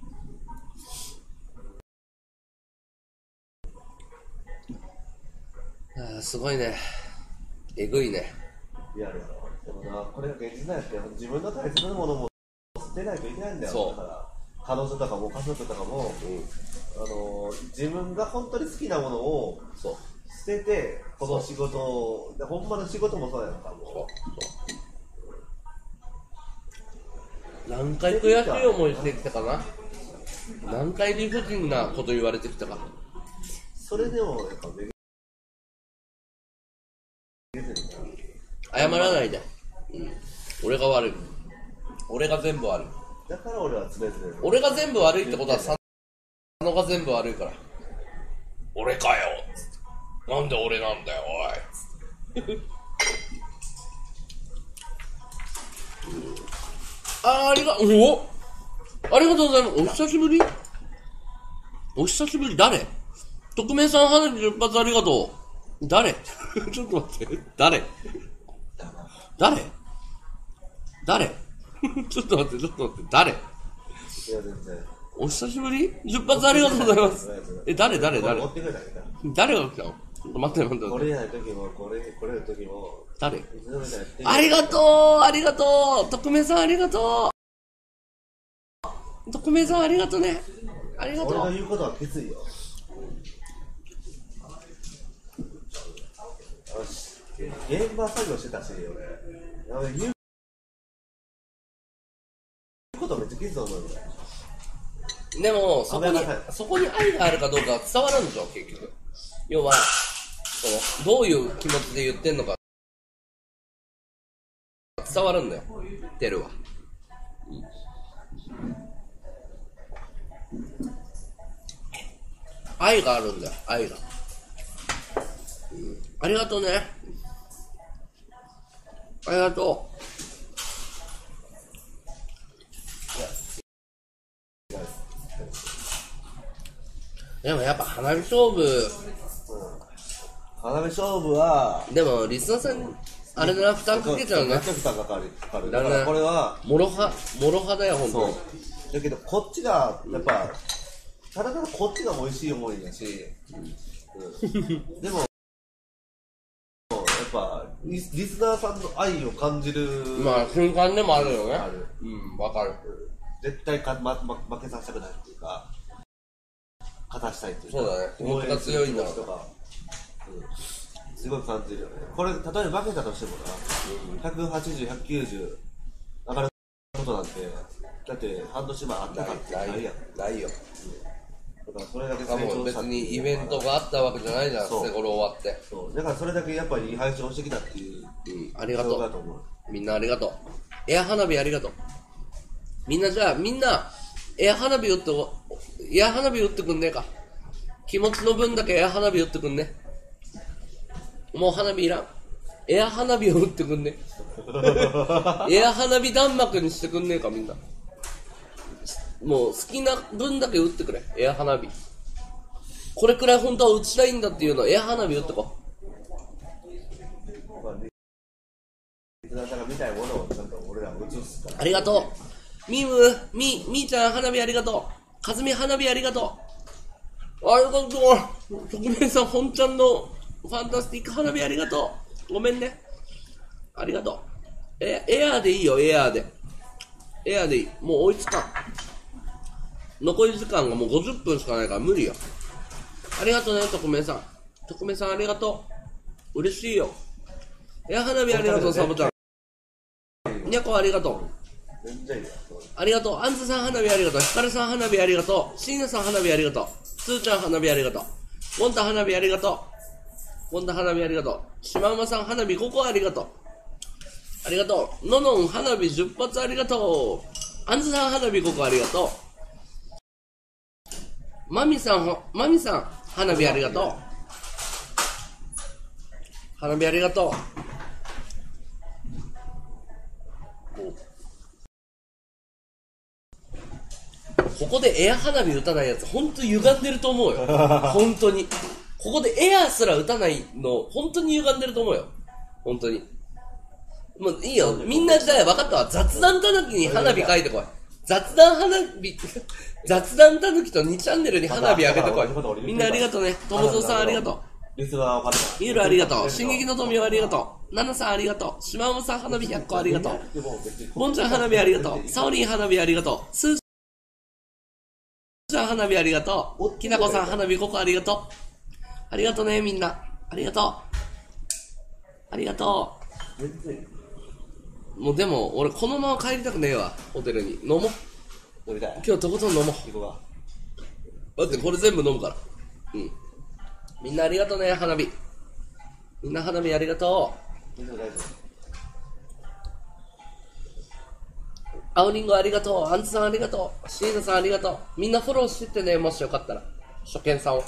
すごいね、えぐいね。 リアルやろ。でもな、これが現実なんやって、自分の大切なものも捨てないといけないんだよ。 そうだから彼女とかも家族とかも、自分が本当に好きなものをそう捨てて、この仕事を、ほんまの仕事もそうやんか、もう何回悔しい思いしてきたかな。何回理不尽なこと言われてきたか。 それでもやっぱ謝らないで、俺が悪い。俺が全部悪い。 だから俺は常々 俺が全部悪いってことは佐野が全部悪いから。俺かよっつって、なんで俺なんだよおいっつってありがとうございます。お久しぶり。お久しぶり。誰？匿名さん花火10発ありがとう。誰？ちょっと待って。誰ちょっと待って。誰？ いや全然お久しぶり？ 10 発ありがとうございます。誰持ってくれたけど誰が来たの？待って。 これやるときもこれのときも誰？ありがとう匿名さんありがとう匿名さんありがとうね。ありがとう。 俺が言うことは決意よ。よし、現場作業してたし、俺言うことめっちゃきついと思うよ。 でもそこに愛があるかどうかは伝わるんでしょ、結局。要はどういう気持ちで言ってんのか伝わるんだよ、テルは。愛があるんだよ、愛が。ありがとうね。ありがとう。でもやっぱ花火勝負、 花火勝負はでもリスナーさんあれだな、負担かけちゃうな。 めっちゃ負担かかる。だからこれはもろはだよ、本当に。 だけどこっちがやっぱただこっちが美味しい思いだし、でもやっぱリスナーさんの愛を感じるまあ瞬間でもあるよね。 ある。 わかる。 絶対負けさせたくないっていうか、勝たしたいっていうか、 そうだね、気持ちが強いんだろうとか、すごい感じるよね。これ例えば負けたとしてもな、180、190上がることなんて、だって半年前あったかってないやん。 ないよ。 だからそれだけしかも別にイベントがあったわけじゃないじゃん、 そうセゴロ終わって。 そうだからそれだけやっぱりいい配信をしてきたっていう、 ありがとう。 だと思う。 みんなありがとう。エア花火ありがとう。みんなエア花火打ってくんねえか。気持ちの分だけエア花火打ってくんね。もう花火いらん。エア花火を打ってくんね。エア花火弾幕にしてくんねえか、みんな。もう好きな分だけ打ってくれ、エア花火。これくらい本当は打ちたいんだっていうのをエア花火打ってこリスナーさんが見たいものをちゃんと俺らも映すから。 ありがとう。みーちゃん花火ありがとう。かずみ花火ありがとう。ありがとう。特命さん本ちゃんのファンタスティック花火ありがとう。ごめんね。ありがとエアーでいいよ、エアーで。エアーでいい。もう追いつかん。残り時間がもう50分しかないから無理よ。ありがとうね、特命さん。特命さんありがとう。嬉しいよ。エア花火ありがとう、サボちゃん。にゃこありがとう。ありがとう。アンズさん花火ありがとう。ヒカルさん花火ありがとう。シーナさん花火ありがとう。スーちゃん花火ありがとう。ウォンタ花火ありがとう。ウォンタ花火ありがとう。シマウマさん花火5個ありがとう。ありがとう。ののん花火10発ありがとう。アンズさん花火5個ありがとう。マミさん花火ありがとう。花火ありがとう。ここでエア花火打たないやつ本当に歪んでると思うよ。本当にここでエアすら打たないの本当に歪んでると思うよ。本当にもういいよ、みんなじゃあ分かったわ。雑談たぬきに花火書いてこい。雑談たぬきと2チャンネルに花火あげてこい。みんなありがとうね。ともぞさんありがとう。ミュールありがとう。進撃の富をありがとう。ナナさんありがとう。シマウマさん花火100個ありがとう。ボンちゃん花火ありがとう。サオリン花火ありがとう。スーちゃん花火ありがとう。きなこさん花火5個ありがとう。ありがとうねみんな。ありがとう。ありがとう。もうでも俺このまま帰りたくねえわ。ホテルに飲もう。今日とことん飲もう。だってこれ全部飲むから。うん。みんなありがとうね、花火。みんな花火ありがとう。青りんごありがとう。アンツさんありがとう。シーナさんありがとう。みんなフォローしてってね、もしよかったら。初見さんを。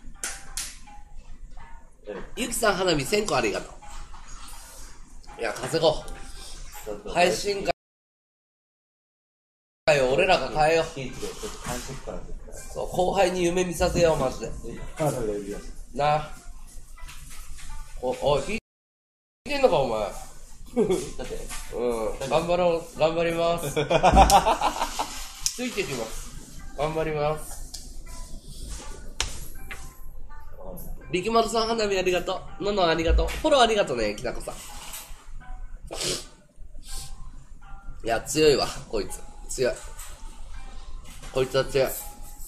ゆきさん花火1000個ありがとう。いや、稼ごう。配信会を俺らが変えよう。そう、後輩に夢見させよう、マジで。なあ。おい、聞いてんのか、お前。うん、頑張ろう、頑張ります。ついてきます。頑張ります。力丸さん花火ありがとう。ののありがとう。フォローありがとうね、きなこさん。いや、強いわ、こいつ。強い。こいつは強い。うん。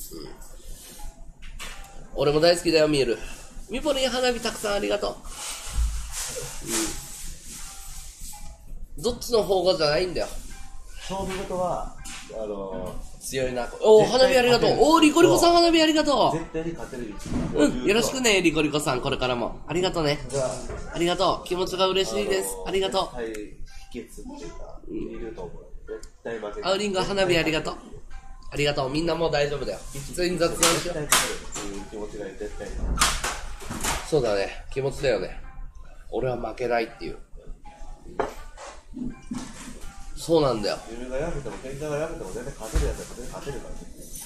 俺も大好きだよ、ミール。ミポリン花火たくさんありがとう。うん。どっちの方がじゃないんだよ。 勝負事は、 強いな。おー、花火ありがとう。おー、リコリコさん花火ありがとう。 絶対に勝てる。 うん、よろしくね、リコリコさん、これからも。ありがとうね。ありがとう。気持ちが嬉しいです。ありがとう。 秘訣っていうか、いると思う。絶対負けない。 アウリンゴ花火ありがとう。ありがとう。みんなもう大丈夫だよ。普通に雑談しよう。 気持ちが絶対に。 そうだね。気持ちだよね。俺は負けないっていう。そうなんだよ。 自分がやめても、喧嘩がやめても、絶対勝てるやつは絶対勝てるからね。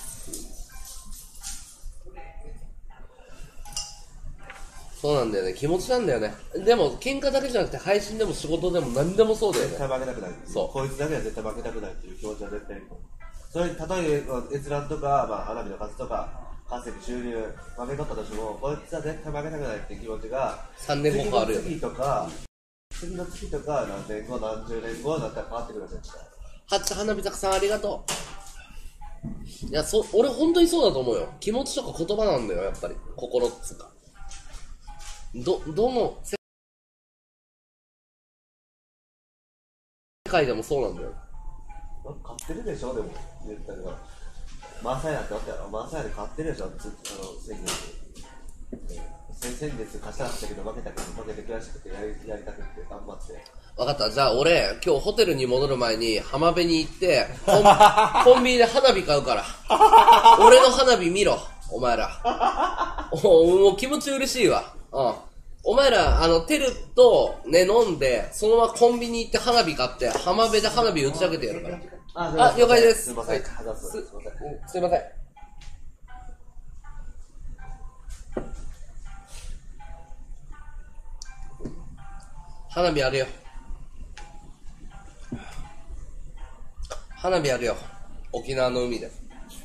そうなんだよね。気持ちなんだよね。でも、喧嘩だけじゃなくて、配信でも仕事でも何でもそうだよね。 絶対負けたくない。 そう。 こいつだけは絶対負けたくないっていう気持ちは絶対に。それに、例えば、閲覧とか、まあ、花火の数とか、稼ぎ、収入、負け取ったとしても、こいつは絶対負けたくないっていう気持ちが、 3年後変わるよね。 次の月とか、何年後、何十年後だったら変わってくる絶対。 はっちゃ花火たくさんありがとう。いや、俺本当にそうだと思うよ。気持ちとか言葉なんだよ、やっぱり。心っつうか。どの世界でもそうなんだよ。 買ってるでしょ、でも。言ったけど。マーサヤってあったやろ。マーサヤで買ってるでしょ、先月勝ちたかったけど負けたけど、負けて悔しくてやりたくて頑張って。 わかった。じゃあ俺、今日ホテルに戻る前に浜辺に行って、コンビニで花火買うから。俺の花火見ろ、お前ら。もう気持ち嬉しいわ。うん。お前ら、テルとね、飲んで、そのままコンビニ行って花火買って、浜辺で花火打ち上げてやるから。あ、了解です。 すいません。 すいません。花火あげよう。花火あげよう。沖縄の海で。うん。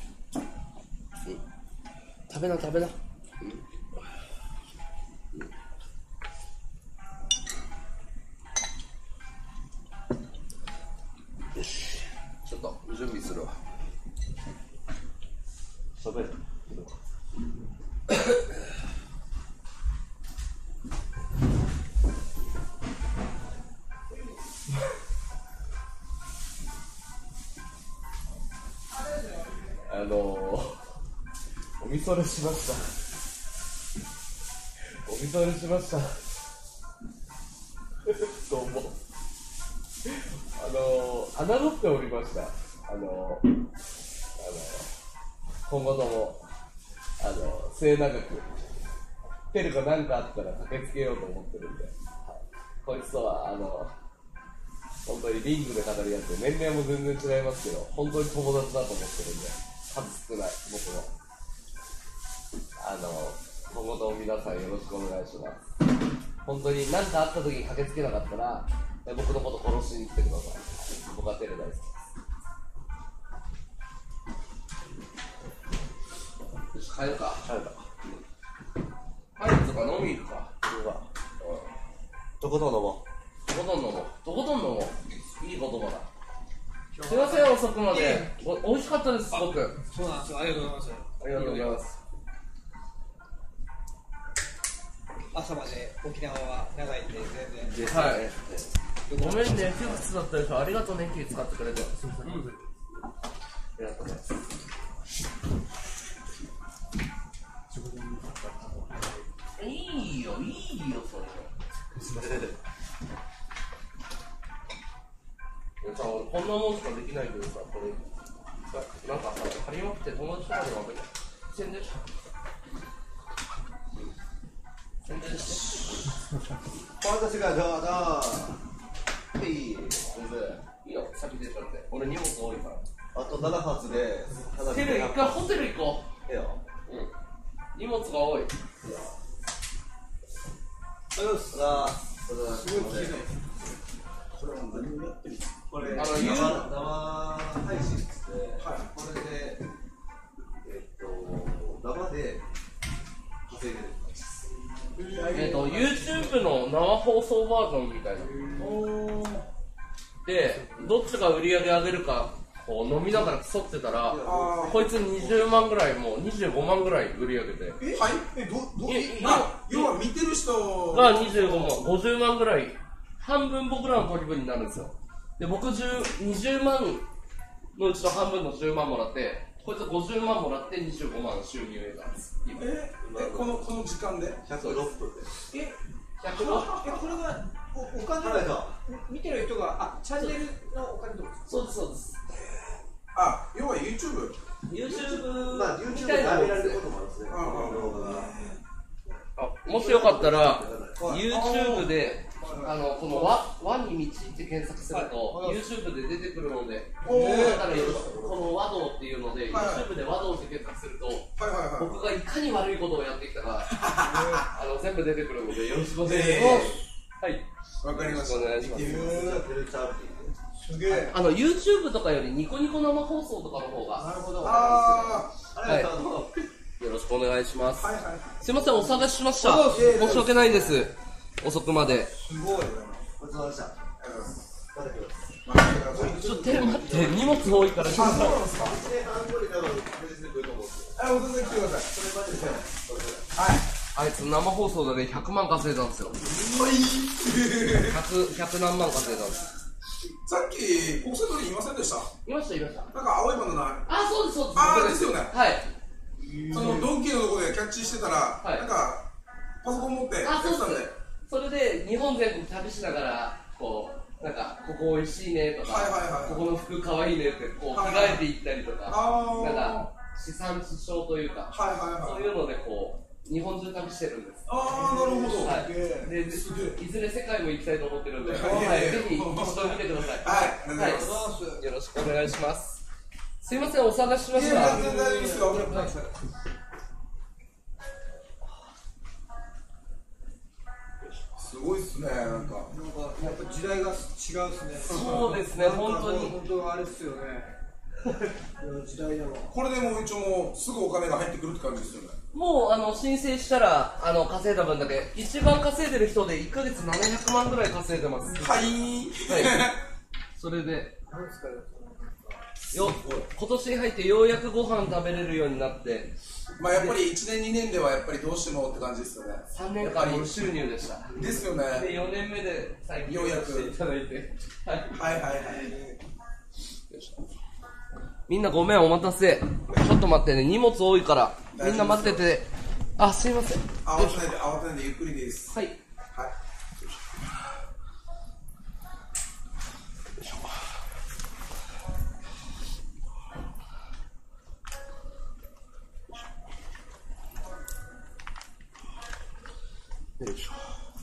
食べな。 おみそれしました。おみそれしました。どうも。侮っておりました。今後とも、末永く、テルが何かあったら駆けつけようと思ってるんで、こいつとは、本当にリングで語り合って、年齢も全然違いますけど、本当に友達だと思ってるんで、数少ない、僕も。今後とも皆さんよろしくお願いします。本当に何かあった時に駆けつけなかったら、僕のこと殺しに来てください。僕はテレ大好きです。よし、帰るか。帰るか。帰るとか飲み行くか。 とことん飲もとことん飲もう。とことん飲もう。いい言葉だ。すいません、遅くまで。美味しかったです、すごく。 そうなんですよ。ありがとうございます。 ありがとうございます。 朝まで沖縄は長いんで全然。 はい。ごめんね、窮屈だったでしょ。ありがとうね、気使ってくれて。ありがとうございます。いいよ、それ。さ、俺こんなもんしかできないけどさ、これ、なんかさ、張りまくって友達とかでも宣伝し宣伝して私がどうぞいいいいよ、先出ちゃって。俺荷物多いから。 あと7発でテル一回ホテル行こう。いいよ。 荷物が多い。 すごいきれい。これは何をやってるんですか。これ生配信って、これで生で稼いでる感じです。 YouTube の生放送バージョンみたいな。で、どっちが売り上げ上げるかこう飲みながら競ってたら、こいつ20万ぐらい、もう25万ぐらい売り上げて。 要は見てる人が25万、50万ぐらい、半分僕らの取り分になるんですよ。で、僕20万のうちの半分の10万もらって、こいつ50万もらって25万収入得たんです。 この時間で 106分で。 106？ これがお金見てる人がチャンネルのお金とか。 そうです、そうです。 要は YouTube み YouTube たいなもんですね。もしよかったら YouTube でこの和に道って検索すると YouTube で出てくるので、この和道っていうので YouTube で和道って検索すると僕がいかに悪いことをやってきたか全部出てくるのでよろしくお願いします。はい、 わかりました。 お願いします。 すげえ。 YouTube とかよりニコニコ生放送とかの方が。 なるほど。 はい。よろしくお願いします。すいません、お探ししました。申し訳ないです。遅くまで。 すごい。 ごちそうさまで。 ちょっと待って、荷物多いから。 そうなんですか。お全然来てください。 あいつ生放送でね、100万稼いだんですよ。100何万稼いだんです。 さっき国際通りいませんでした。 いました。 なんか青いバナナ。 そうです。 ですよね。 はい。 そのドンキーのところでキャッチしてたら、なんかパソコン持ってやってたんで。 それで日本全国旅しながらこうなんかここ美味しいねとか、ここの服可愛いねってこう着替えていったりとか、なんか地産地消というか、そういうのでこう日本中旅してるんです。 なるほど。 でいずれ世界も行きたいと思ってるんで、ぜひ一度見てください。はい。よろしくお願いします。すいません、お探ししました。 全然大丈夫ですよ。すごいっすね、なんかやっぱ時代が違うっすね。 そうですね、本当に。 本当あれっすよね。時代だわ。 これでもう一応もうすぐお金が入ってくるって感じですよね。 もう申請したら稼いだ分だけ、一番稼いでる人で1ヶ月700万ぐらい稼いでます。 はい。 それで今年に入ってようやくご飯食べれるようになって、 やっぱり1年2年ではやっぱりどうしてもって感じですよね。 3年間無収入でした。 ですよね。 で4年目で最近ようやくしていただいて、 はい。 みんなごめん、お待たせ。ちょっと待ってね、荷物多いから。みんな待ってて。あ、すいません。 慌てないでゆっくりです。 はい。 はい。 よいしょ。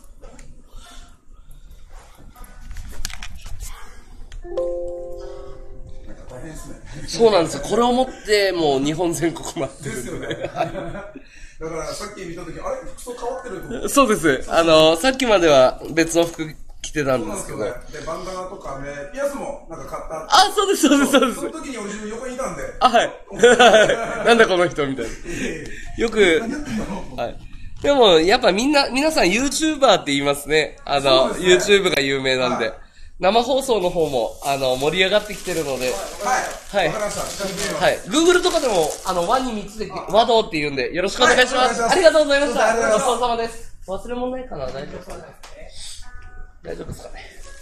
大変ですね。 そうなんですよ。これを持ってもう日本全国回ってるんで。 だからさっき見たとき、あれ服装変わってると思って。 そうです。さっきまでは別の服着てたんですけど。 で、バンダナとかね、ピアスもなんか買った。 あ、そうです、そうです、そうです。 その時に俺自分横にいたんで。 あ、はい。なんだこの人みたいな。よく、はい。でも、やっぱ皆さん YouTuber って言いますね。YouTube が有名なんで。生放送の方も、盛り上がってきてるので。 はい。 はい。 わかりました。 はい。Google とかでも、和に3つで、和道って言うんで、よろしくお願いします。ありがとうございました。ごちそうさまです。忘れ物ないかな？大丈夫ですかね？大丈夫ですかね？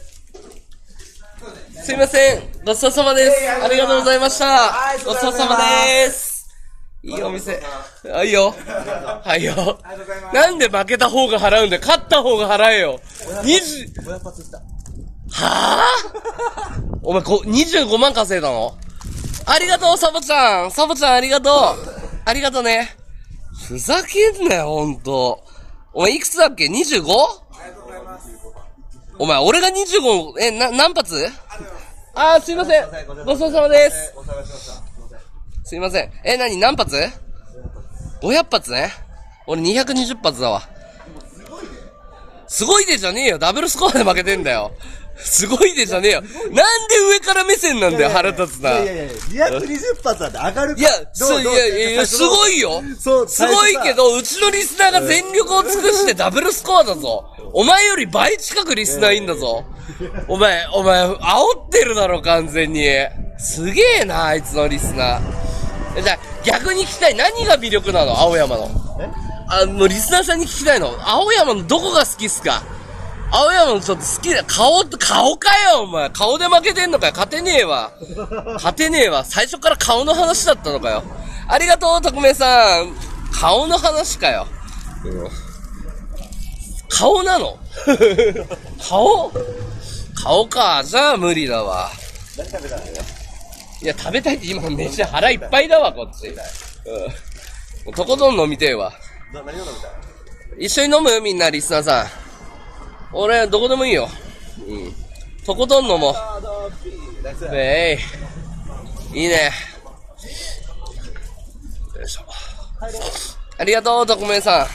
すいません。ごちそうさまです。ありがとうございました。ごちそうさまです。いいお店。はいよ。はいよ。なんで負けた方が払うんで、勝った方が払えよ。 500発した。 はぁお前25万稼いだの？ありがとう、サボちゃん。サボちゃんありがとう。ありがとうね。ふざけんなよ、ほんと。お前いくつだっけ？ 25？ ありがとうございます。お前、俺が25、何発？すいません。ごちそうさまです。すいません。何発？ 500 発ね。俺220発だわ。すごいでじゃねえよ。ダブルスコアで負けてんだよ。すごいでじゃねえよ。なんで上から目線なんだよ、腹立つな。 いや、220発なんて上がるか。 いや、すごいよ。すごいけど、うちのリスナーが全力を尽くしてダブルスコアだぞ。お前より倍近くリスナーいいんだぞ。お前、煽ってるだろ、完全に。すげえな、あいつのリスナー。じゃあ、逆に聞きたい。何が魅力なの、青山の。もうリスナーさんに聞きたいの。青山のどこが好きっすか？青山のちょっと好きだ。顔かよ、お前。顔で負けてんのかよ。勝てねえわ。最初から顔の話だったのかよ。ありがとう、特命さん。顔の話かよ。顔なの顔か。じゃあ無理だわ。 何食べたの？ いや、食べたいって今飯腹いっぱいだわ、こっち。とことん飲みてえわ。 何を飲みたい？ 一緒に飲む？みんな、リスナーさん。俺、どこでもいいよ。とことん飲もう。いいね。よいしょ。ありがとう、特命さ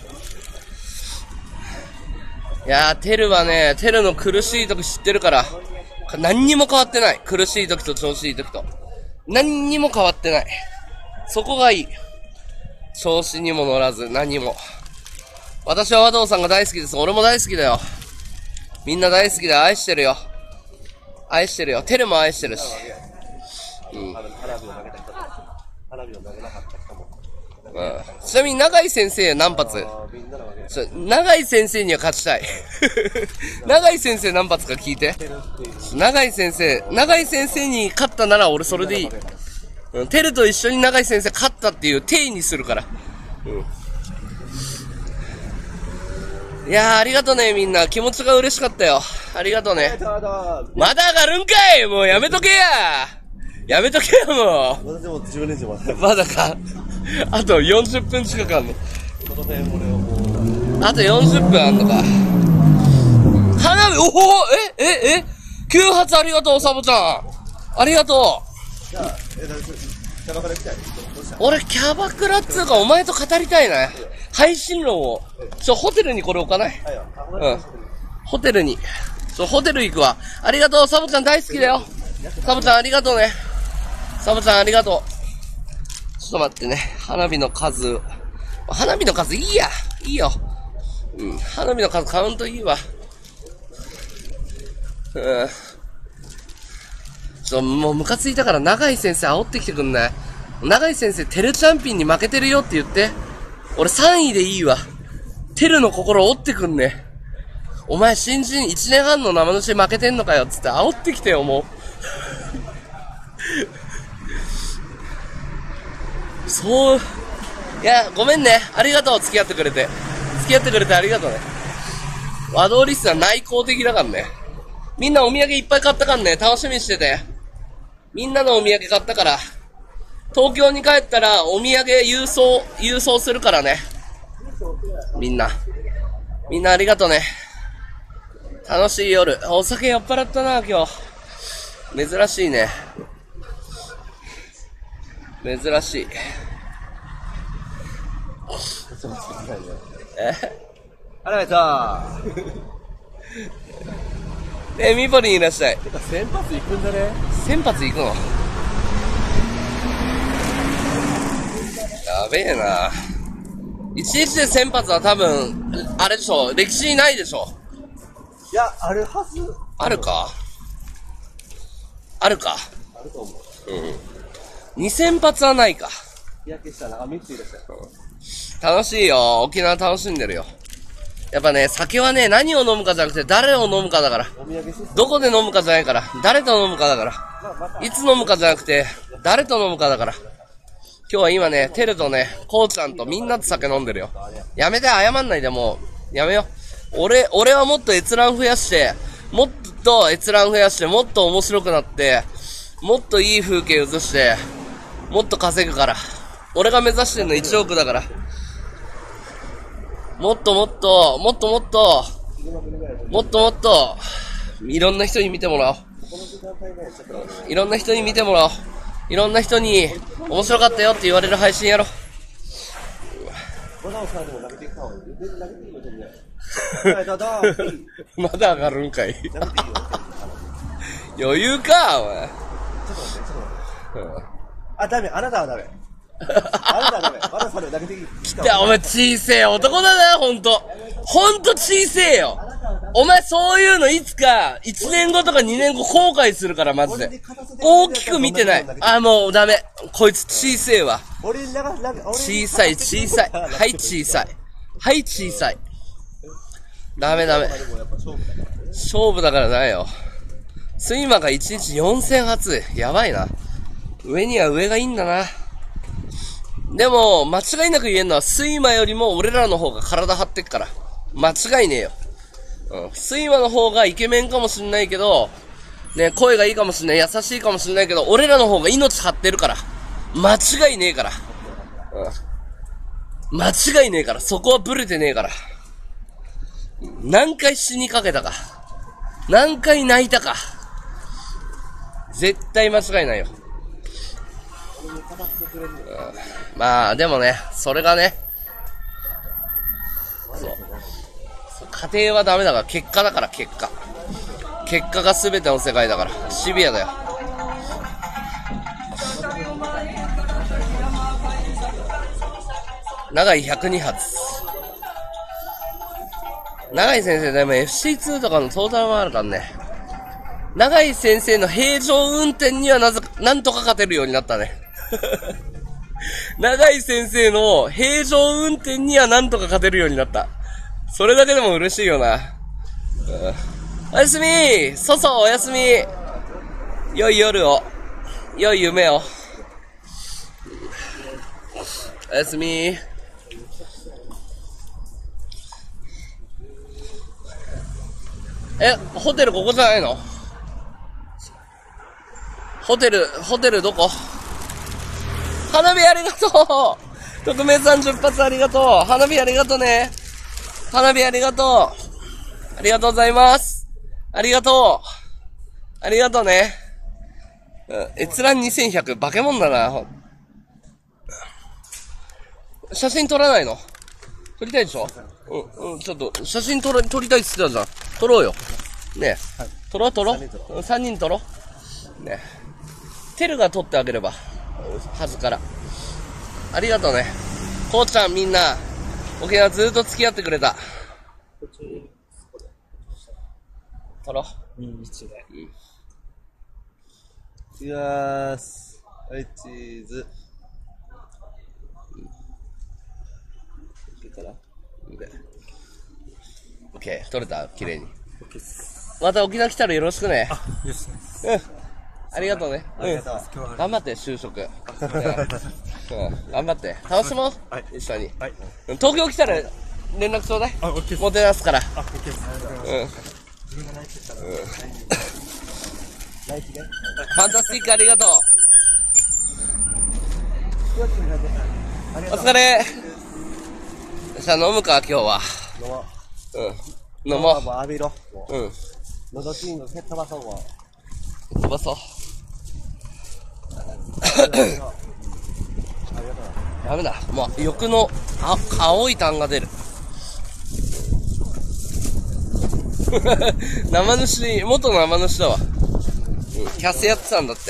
ん。いやー、テルはね、テルの苦しい時知ってるから。何にも変わってない。苦しい時と調子いい時と。何にも変わってない。そこがいい。調子にも乗らず、何も。私は和道さんが大好きです。俺も大好きだよ。みんな大好きだよ。愛してるよ。愛してるよ。テルも愛してるし。 花火を投げた人花火を投げなかった人も。 ちなみに永井先生何発？永井先生には勝ちたい。永井先生何発か聞いて。永井先生に勝ったなら俺それでいい。テルと一緒に永井先生勝ったっていう体にするから。いやー、ありがとね、みんな。気持ちが嬉しかったよ。ありがとね。まだ上がるんかい！もうやめとけや！やめとけよ、もう。 私も10年以上まだか。あと40分近くあんの。あと40分あんのか。花火、おほ9発ありがとう、サボちゃん。ありがとう。 じゃあ、キャバクラ行きたい？ 俺、キャバクラっつうか、お前と語りたいな。配信論を。ホテルにこれ置かない？ホテルに。ホテル行くわ。ありがとう、サボちゃん大好きだよ。サボちゃんありがとうね。サボちゃんありがとう。ちょっと待ってね。花火の数いいや。いいよ。花火の数カウントいいわ。もうムカついたから永井先生煽ってきてくんない？永井先生、テルチャンピンに負けてるよって言って。俺3位でいいわ。テルの心折ってくんね。お前新人1年半の生主負けてんのかよっつって煽ってきてよ、もう。 そう、いや、ごめんね。ありがとう、付き合ってくれて。付き合ってくれてありがとうね。和道リスナー内向的だからね。みんなお土産いっぱい買ったからね。楽しみにしてて。みんなのお土産買ったから。東京に帰ったらお土産郵送するからね。みんなありがとうね。楽しい夜。お酒酔っ払ったな、今日。珍しいね。珍しい。 あらたミポリンいらっしゃい。 先発行くんだね。 先発行くの？やべえな。一日で先発は多分、あれでしょ、歴史にないでしょ。 いや、あるはず。 あるか。あるか。 あると思う。 2先発はないか。 日焼けしたな。あ、3ついらっしゃい。 楽しいよ。沖縄楽しんでるよ。やっぱね、酒はね、何を飲むかじゃなくて、誰を飲むかだから。どこで飲むかじゃないから。誰と飲むかだから。いつ飲むかじゃなくて、誰と飲むかだから。今日は今ね、テルとね、コウちゃんとみんなと酒飲んでるよ。やめて、謝んないでもう。やめよう。俺はもっと閲覧増やして、もっと閲覧増やして、もっと面白くなって、もっといい風景映して、もっと稼ぐから。俺が目指してるの1億だから。もっと、いろんな人に見てもらおう。いろんな人に見てもらおう。いろんな人に、面白かったよって言われる配信やろう。まだ上がるんかい。余裕か、お前。 あ、ダメ、あなたはダメ。あなたはダメ。まだそれ投げていい。 来た、お前小せえ男だな、ほんと小せえよ。お前そういうのいつか、1年後とか2年後後悔するから、マジで。大きく見てない。あ、もうダメ。こいつ小せえわ。小さい。はい、小さい。はい、小さい。ダメ。勝負だからなよ。睡魔が1日4000発。やばいな。上には上がいいんだな。でも、間違いなく言えんのは、睡魔よりも俺らの方が体張ってっから。間違いねえよ。睡魔の方がイケメンかもしんないけど、ね、声がいいかもしんない、優しいかもしんないけど、俺らの方が命張ってるから。間違いねえから。間違いねえから。そこはブレてねえから。何回死にかけたか。何回泣いたか。絶対間違いないよ。まあ、でもね、それがね、そう。家庭はダメだから、結果だから、結果が全ての世界だから、シビアだよ。長井102発。長井先生でも FC2 とかのトータルもあるからね。長井先生の平常運転にはなんとか勝てるようになったね。長井先生の平常運転にはなんとか勝てるようになった。それだけでも嬉しいよな。おやすみおやすみ。良い夜を。良い夢を。おやすみ。ホテルここじゃないの？ホテルどこ？花火ありがとう。特命さん10発ありがとう。花火ありがとうね。花火ありがとう。ありがとうございます。ありがとうね。閲覧2100。化け物だな。写真撮らないの？撮りたいでしょ？ちょっと、写真撮りたいって言ってたじゃん。撮ろうよ。ねえ。撮ろう。3人撮ろう。ねえ。テルが撮ってあげれば。はずから。ありがとうね。こうちゃんみんな、沖縄ずっと付き合ってくれた。撮ろう。 21で。いきまーす。はい、チーズ。いいかな？ オッケー、撮れた？綺麗に。また沖縄来たらよろしくね。ありがとうね。頑張って、就職。 頑張って。楽しもう。 はい一緒に。 はい。 東京来たら連絡ちょうだい。 あ、オッケーです。 もてなすから。 あ、オッケーです。 ファンタスティックありがとう。お疲れ。じゃあ飲むか、今日は。飲もう。 もう浴びろ。 喉キング蹴っ飛ばそうも飛ばそう。ダメだ。もう、欲の、青い痰が出る。生主、元生主だわ。キャスやってたんだって。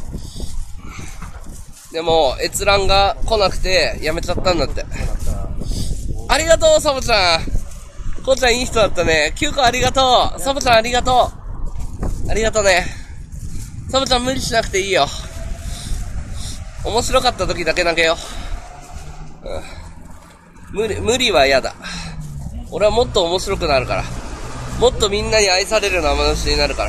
でも、閲覧が来なくて、やめちゃったんだって。ありがとう、サボちゃん。こうちゃんいい人だったね。9個ありがとう。サボちゃんありがとう。ありがとうね。サボちゃん無理しなくていいよ。面白かった時だけ投げよう。無理は嫌だ。俺はもっと面白くなるから。もっとみんなに愛される生主になるから。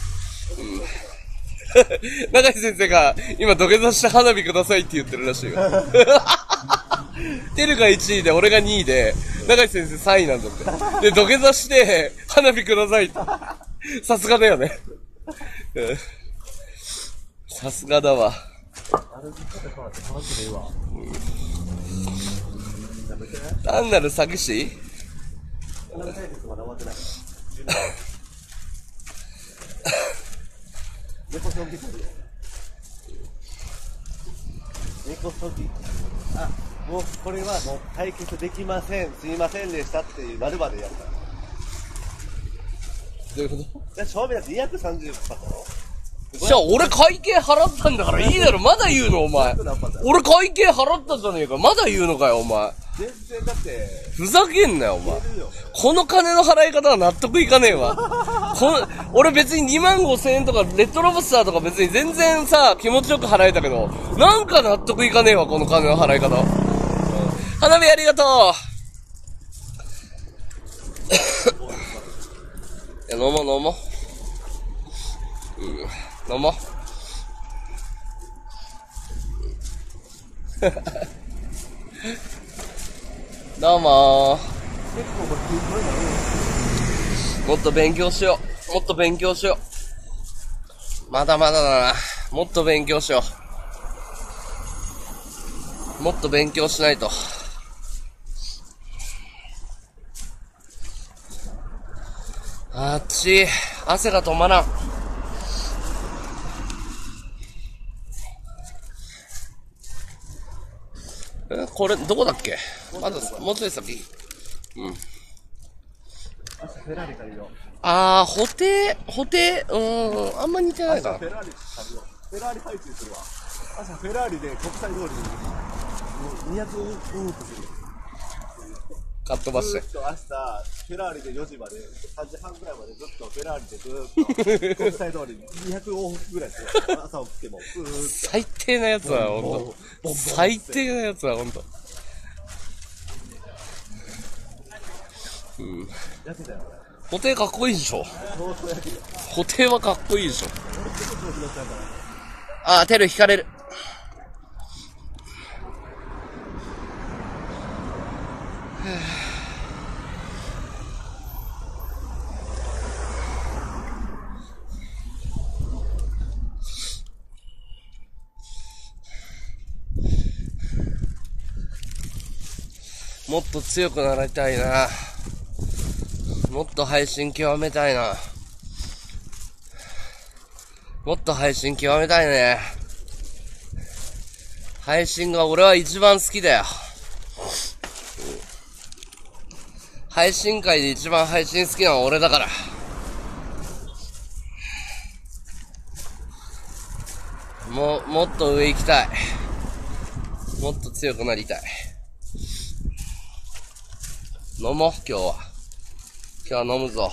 中井先生が今土下座して花火くださいって言ってるらしいよ。テルが1位で俺が2位で中井先生3位なんだって。で土下座して花火くださいって。さすがだよね。さすがだわ。単なる詐欺師？ 根こそぎするよ。根こそぎ。あ、もうこれはもう対決できません。すいませんでしたっていうなるまでやった。 どういうこと？ 正味だって230パッだろ。 じゃあ俺会計払ったんだからいいだろ。まだ言うのお前。俺会計払ったじゃねえか。まだ言うのかよお前。 全然だってふざけんなよお前。この金の払い方は納得いかねえわ。俺別に25,000円とかレッドロブスターとか別に全然さ気持ちよく払えたけど、なんか納得いかねえわこの金の払い方。花火ありがとう。いや飲もう。飲もう。どうもー。もっと勉強しよう。まだまだだな。もっと勉強しよう。もっと勉強しないと。あっち、汗が止まらん。これ、どこだっけ？まだ、もうちょい先。 朝フェラーリ借りよう。 補定、あんま似てないかな。 フェラーリ借りよう。フェラーリ配置するわ。朝フェラーリで国際通りに200ウープする。 かっ飛ばして。 ずっと明日、フェラーリで4時まで、3時半ぐらいまでずっとフェラーリでずっと国際通りに200往復ぐらいする。朝起きても。 最低なやつだ、ほんと。最低なやつだ、ほんと。 やってたよ。 補定かっこいいでしょ。補定はかっこいいでしょ。テル引かれる。もっと強くなりたいな。もっと配信極めたいな。もっと配信極めたいね。配信が俺は一番好きだよ。配信界で一番配信好きなのは俺だから。もっと上行きたい。もっと強くなりたい。飲もう、今日は飲むぞ。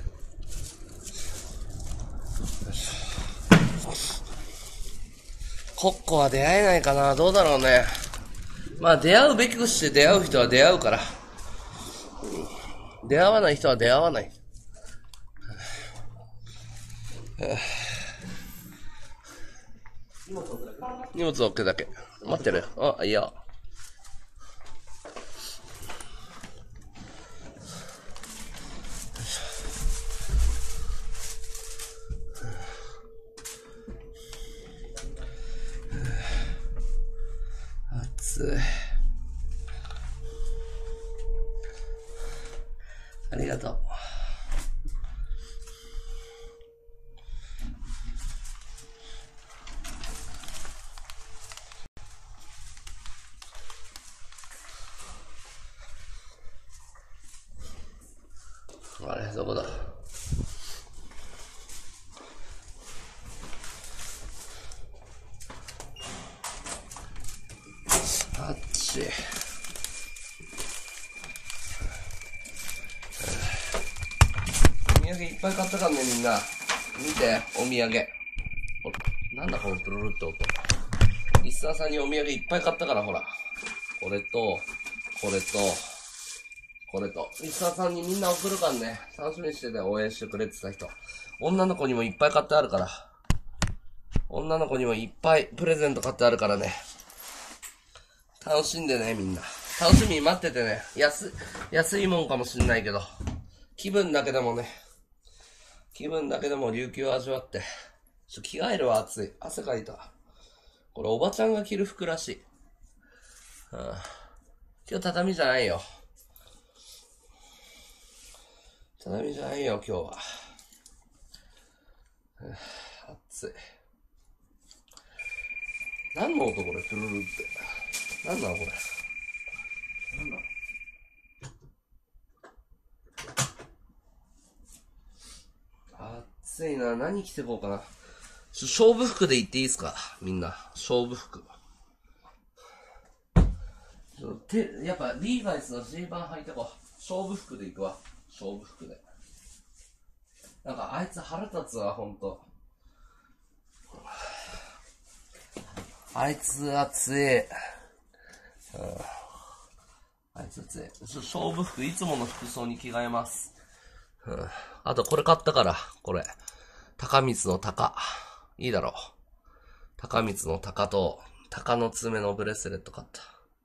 コッコは出会えないかな。どうだろうね。まあ出会うべくして出会う人は出会うから。出会わない人は出会わない。荷物置くだけ。 待ってる。あ、いいよ。暑い。ありがとう。あれ、どこだ。あっち。お土産いっぱい買ったからね、みんな。見て、お土産。なんだこのプルルって音。リスナーさんにお土産いっぱい買ったから、ほら。これと、これと、これと。リスナーさんにみんな送るからね。楽しみにしてて応援してくれてた人。女の子にもいっぱい買ってあるから。女の子にもいっぱいプレゼント買ってあるからね。楽しんでね、みんな。楽しみに待っててね。安いもんかもしんないけど。気分だけでもね。気分だけでも琉球を味わって。着替えるわ、暑い。汗かいた。これおばちゃんが着る服らしい。今日畳じゃないよ。畳じゃないよ、今日は。暑い。何の音これ、プルルって。何なのこれ。なんだ暑いな。何着てこうかな。勝負服で行っていいですかみんな。勝負服。やっぱリーバイスの G 版履いてこう。勝負服で行くわ。勝負服で。なんかあいつ腹立つわ、ほんと。あいつ暑い。あいつ暑い。勝負服、いつもの服装に着替えます。あとこれ買ったから、これ。高光の鷹。いいだろう。高光の鷹と、鷹の爪のブレスレット買った。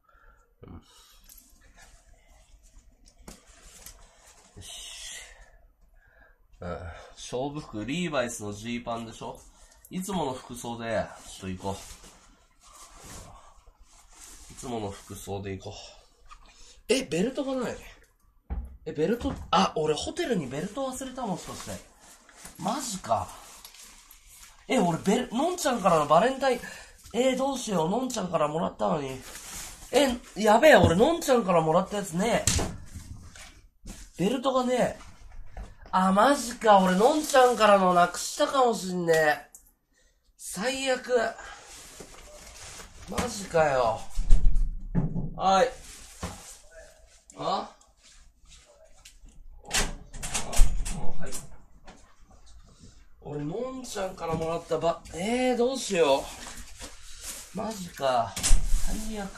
よし。勝負服、リーバイスのジーパンでしょ。いつもの服装で、ちょっと行こう。いつもの服装で行こう。ベルトがない。ベルト、俺ホテルにベルト忘れたもん、そして。マジか。俺のんちゃんからのバレンタイン、どうしよう、のんちゃんからもらったのに。やべえ、俺のんちゃんからもらったやつねベルトがねマジか、俺のんちゃんからのなくしたかもしんねえ。最悪。マジかよ。はい。はい。俺、のんちゃんからもらったどうしよう。マジか。最悪。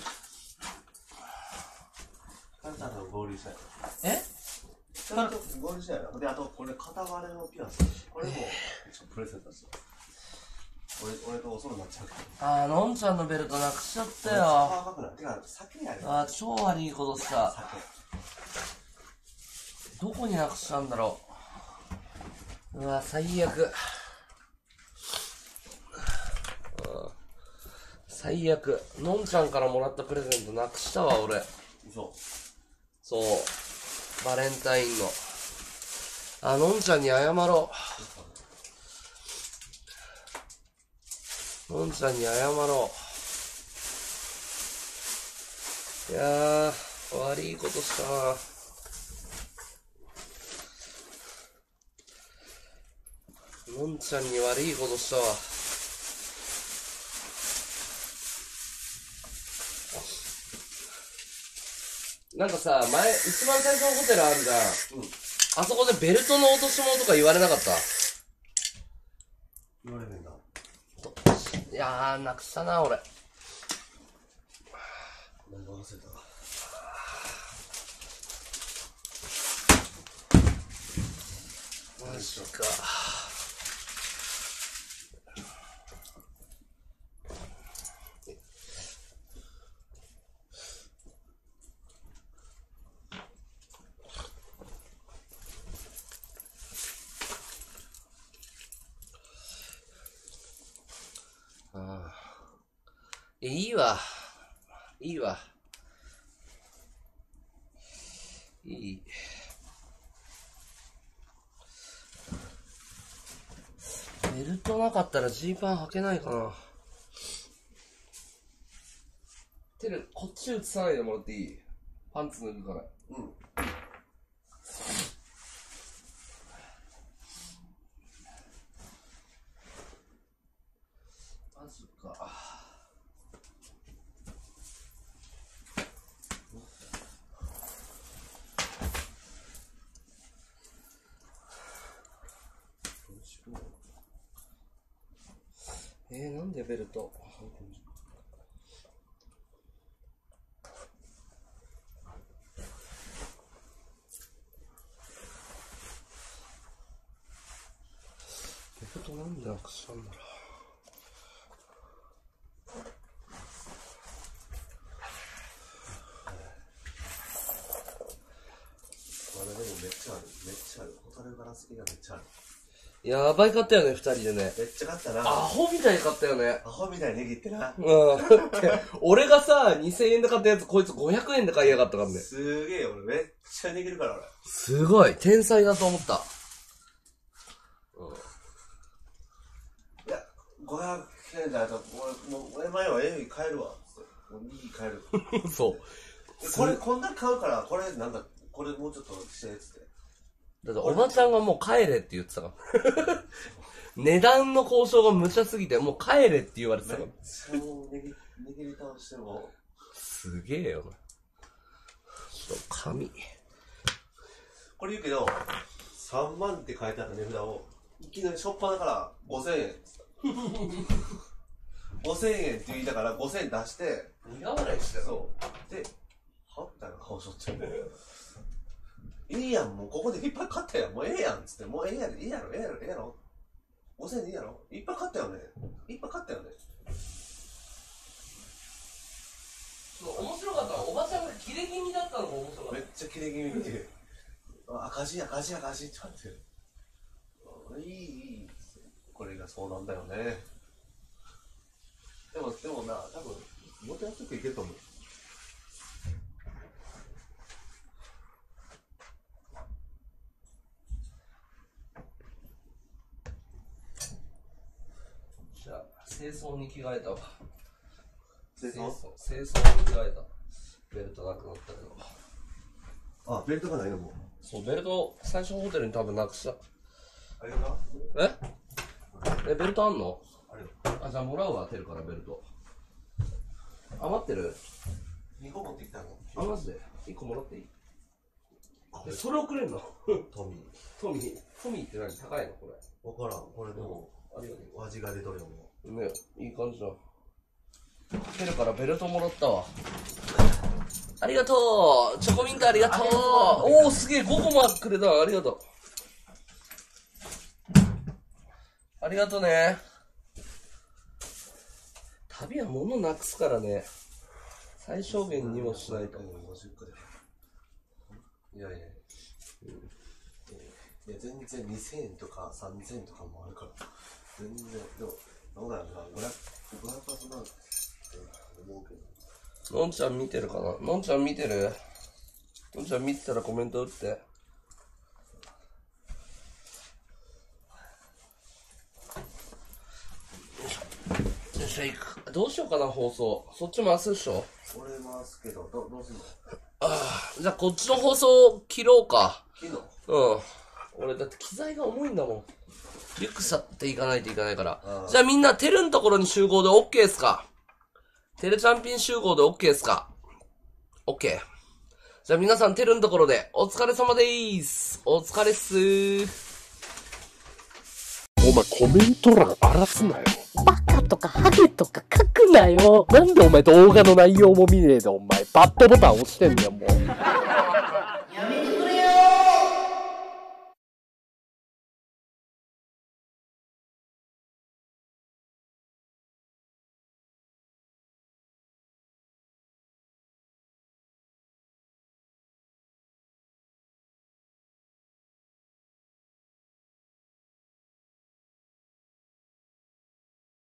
カンタと合流したい。ちゃんと合流したいな。で、あと、これ、片割れのピアス。これも、プレゼントして。俺とおそろになっちゃうから。 のんちゃんのベルトなくしちゃったよ。 てか、先にある。 超悪いことした。どこになくしたんだろう。最悪。最悪。のんちゃんからもらったプレゼントなくしたわ、俺。そう。バレンタインの。のんちゃんに謝ろう。のんちゃんに謝ろう。いやー、悪いことしたな。のんちゃんに悪いことしたわ。なんかさ、一番最初のホテルあるじゃん。あそこでベルトの落とし物とか言われなかった？ 言われねえんだ。 いやー、なくしたな、俺。 何が忘れたか。 マジか。 いいわ。いいわ。いい。ベルトなかったらジーパン履けないかな。テル、こっち映さないでもらっていい？パンツ脱ぐから。うん。マジか。なんでベルト？ベルトなんでなくしたんだろう。 まだでもめっちゃある。めっちゃある。ホタルガラス系がめっちゃある。 やばい買ったよね、二人でね。 めっちゃ買ったな。 アホみたいに買ったよね。 アホみたいに握ってな。 うん。俺がさ、2000円で買ったやつ、こいつ500円で買いやがったからね。 すげえ、俺めっちゃ握るから、俺。 すごい、天才だと思った。 うん。いや、500円だと、俺前は買えるわ。もう右買える。 そう。 これ、こんな買うから、これなんか、これもうちょっとして、つって。 だっておばちゃんがもう帰れって言ってたから。値段の交渉が無茶すぎて、もう帰れって言われてたから。 もう握り倒しても。 すげえよな。紙。 これ言うけど、3万って書いてあった値札を、いきなりしょっぱなから5000円。5000円って言いながら5000円出して、 苦笑いしてた。 そう。で、はみたいな顔しとっちゃう。いいやん、もうここでいっぱい買ったやん。もうええやん。つって、もうええやろ、ええやろ、ええやろ。5000円でいいやろ。いっぱい買ったよね。いっぱい買ったよね。 面白かったの。おばちゃんがキレ気味だったのが面白かった。 めっちゃキレ気味で、赤字って言われて。いい。これがそうなんだよね。でもな、多分、もっと安くいけると思う。 じゃあ、清掃に着替えたわ。 清掃に着替えた。ベルトなくなったけど。 あ、ベルトがないのもう。 そう、ベルト、最初ホテルに多分なくした。 あれかえ、ベルトあんの？ あれあ、じゃあもらうわ、テルからベルト。余ってる ？2個持ってきたの？ あ、マジで ?1 個もらっていい？それをくれんの？ トミーって何？高いのこれ。 わからん。これでも、 ありがとお味が出とるよ、もう。ね、いい感じだ。テルからベルトもらったわ。ありがとう。チョコミントありがとう。おー、すげえ、5個もくれた。ありがとう。ありがとうね。旅は物なくすからね。最小限にもしないと。 いや、全然2000円とか3000円とかもあるから。全然、でも、どうなるかな。500パスなんて思うけど。 のんちゃん見てるかな？のんちゃん見てる？のんちゃん見てたらコメント打って。よっしゃ、行く。どうしようかな、放送。そっち回すでしょ？ 俺回すけど、どうすんの？ じゃあこっちの放送切ろうか。 切るの？ うん。俺だって機材が重いんだもん。リュックさっていかないといけないから。じゃあみんなテルのところに集合で OK ですか？テルチャンピン集合で OK ですか？ OK。じゃあ皆さんテルのところでお疲れ様でーす。お疲れっすー。 お前コメント欄荒らすなよ。バカとかハゲとか書くなよ。なんでお前動画の内容も見ねえでお前バッドボタン押してんだよもう。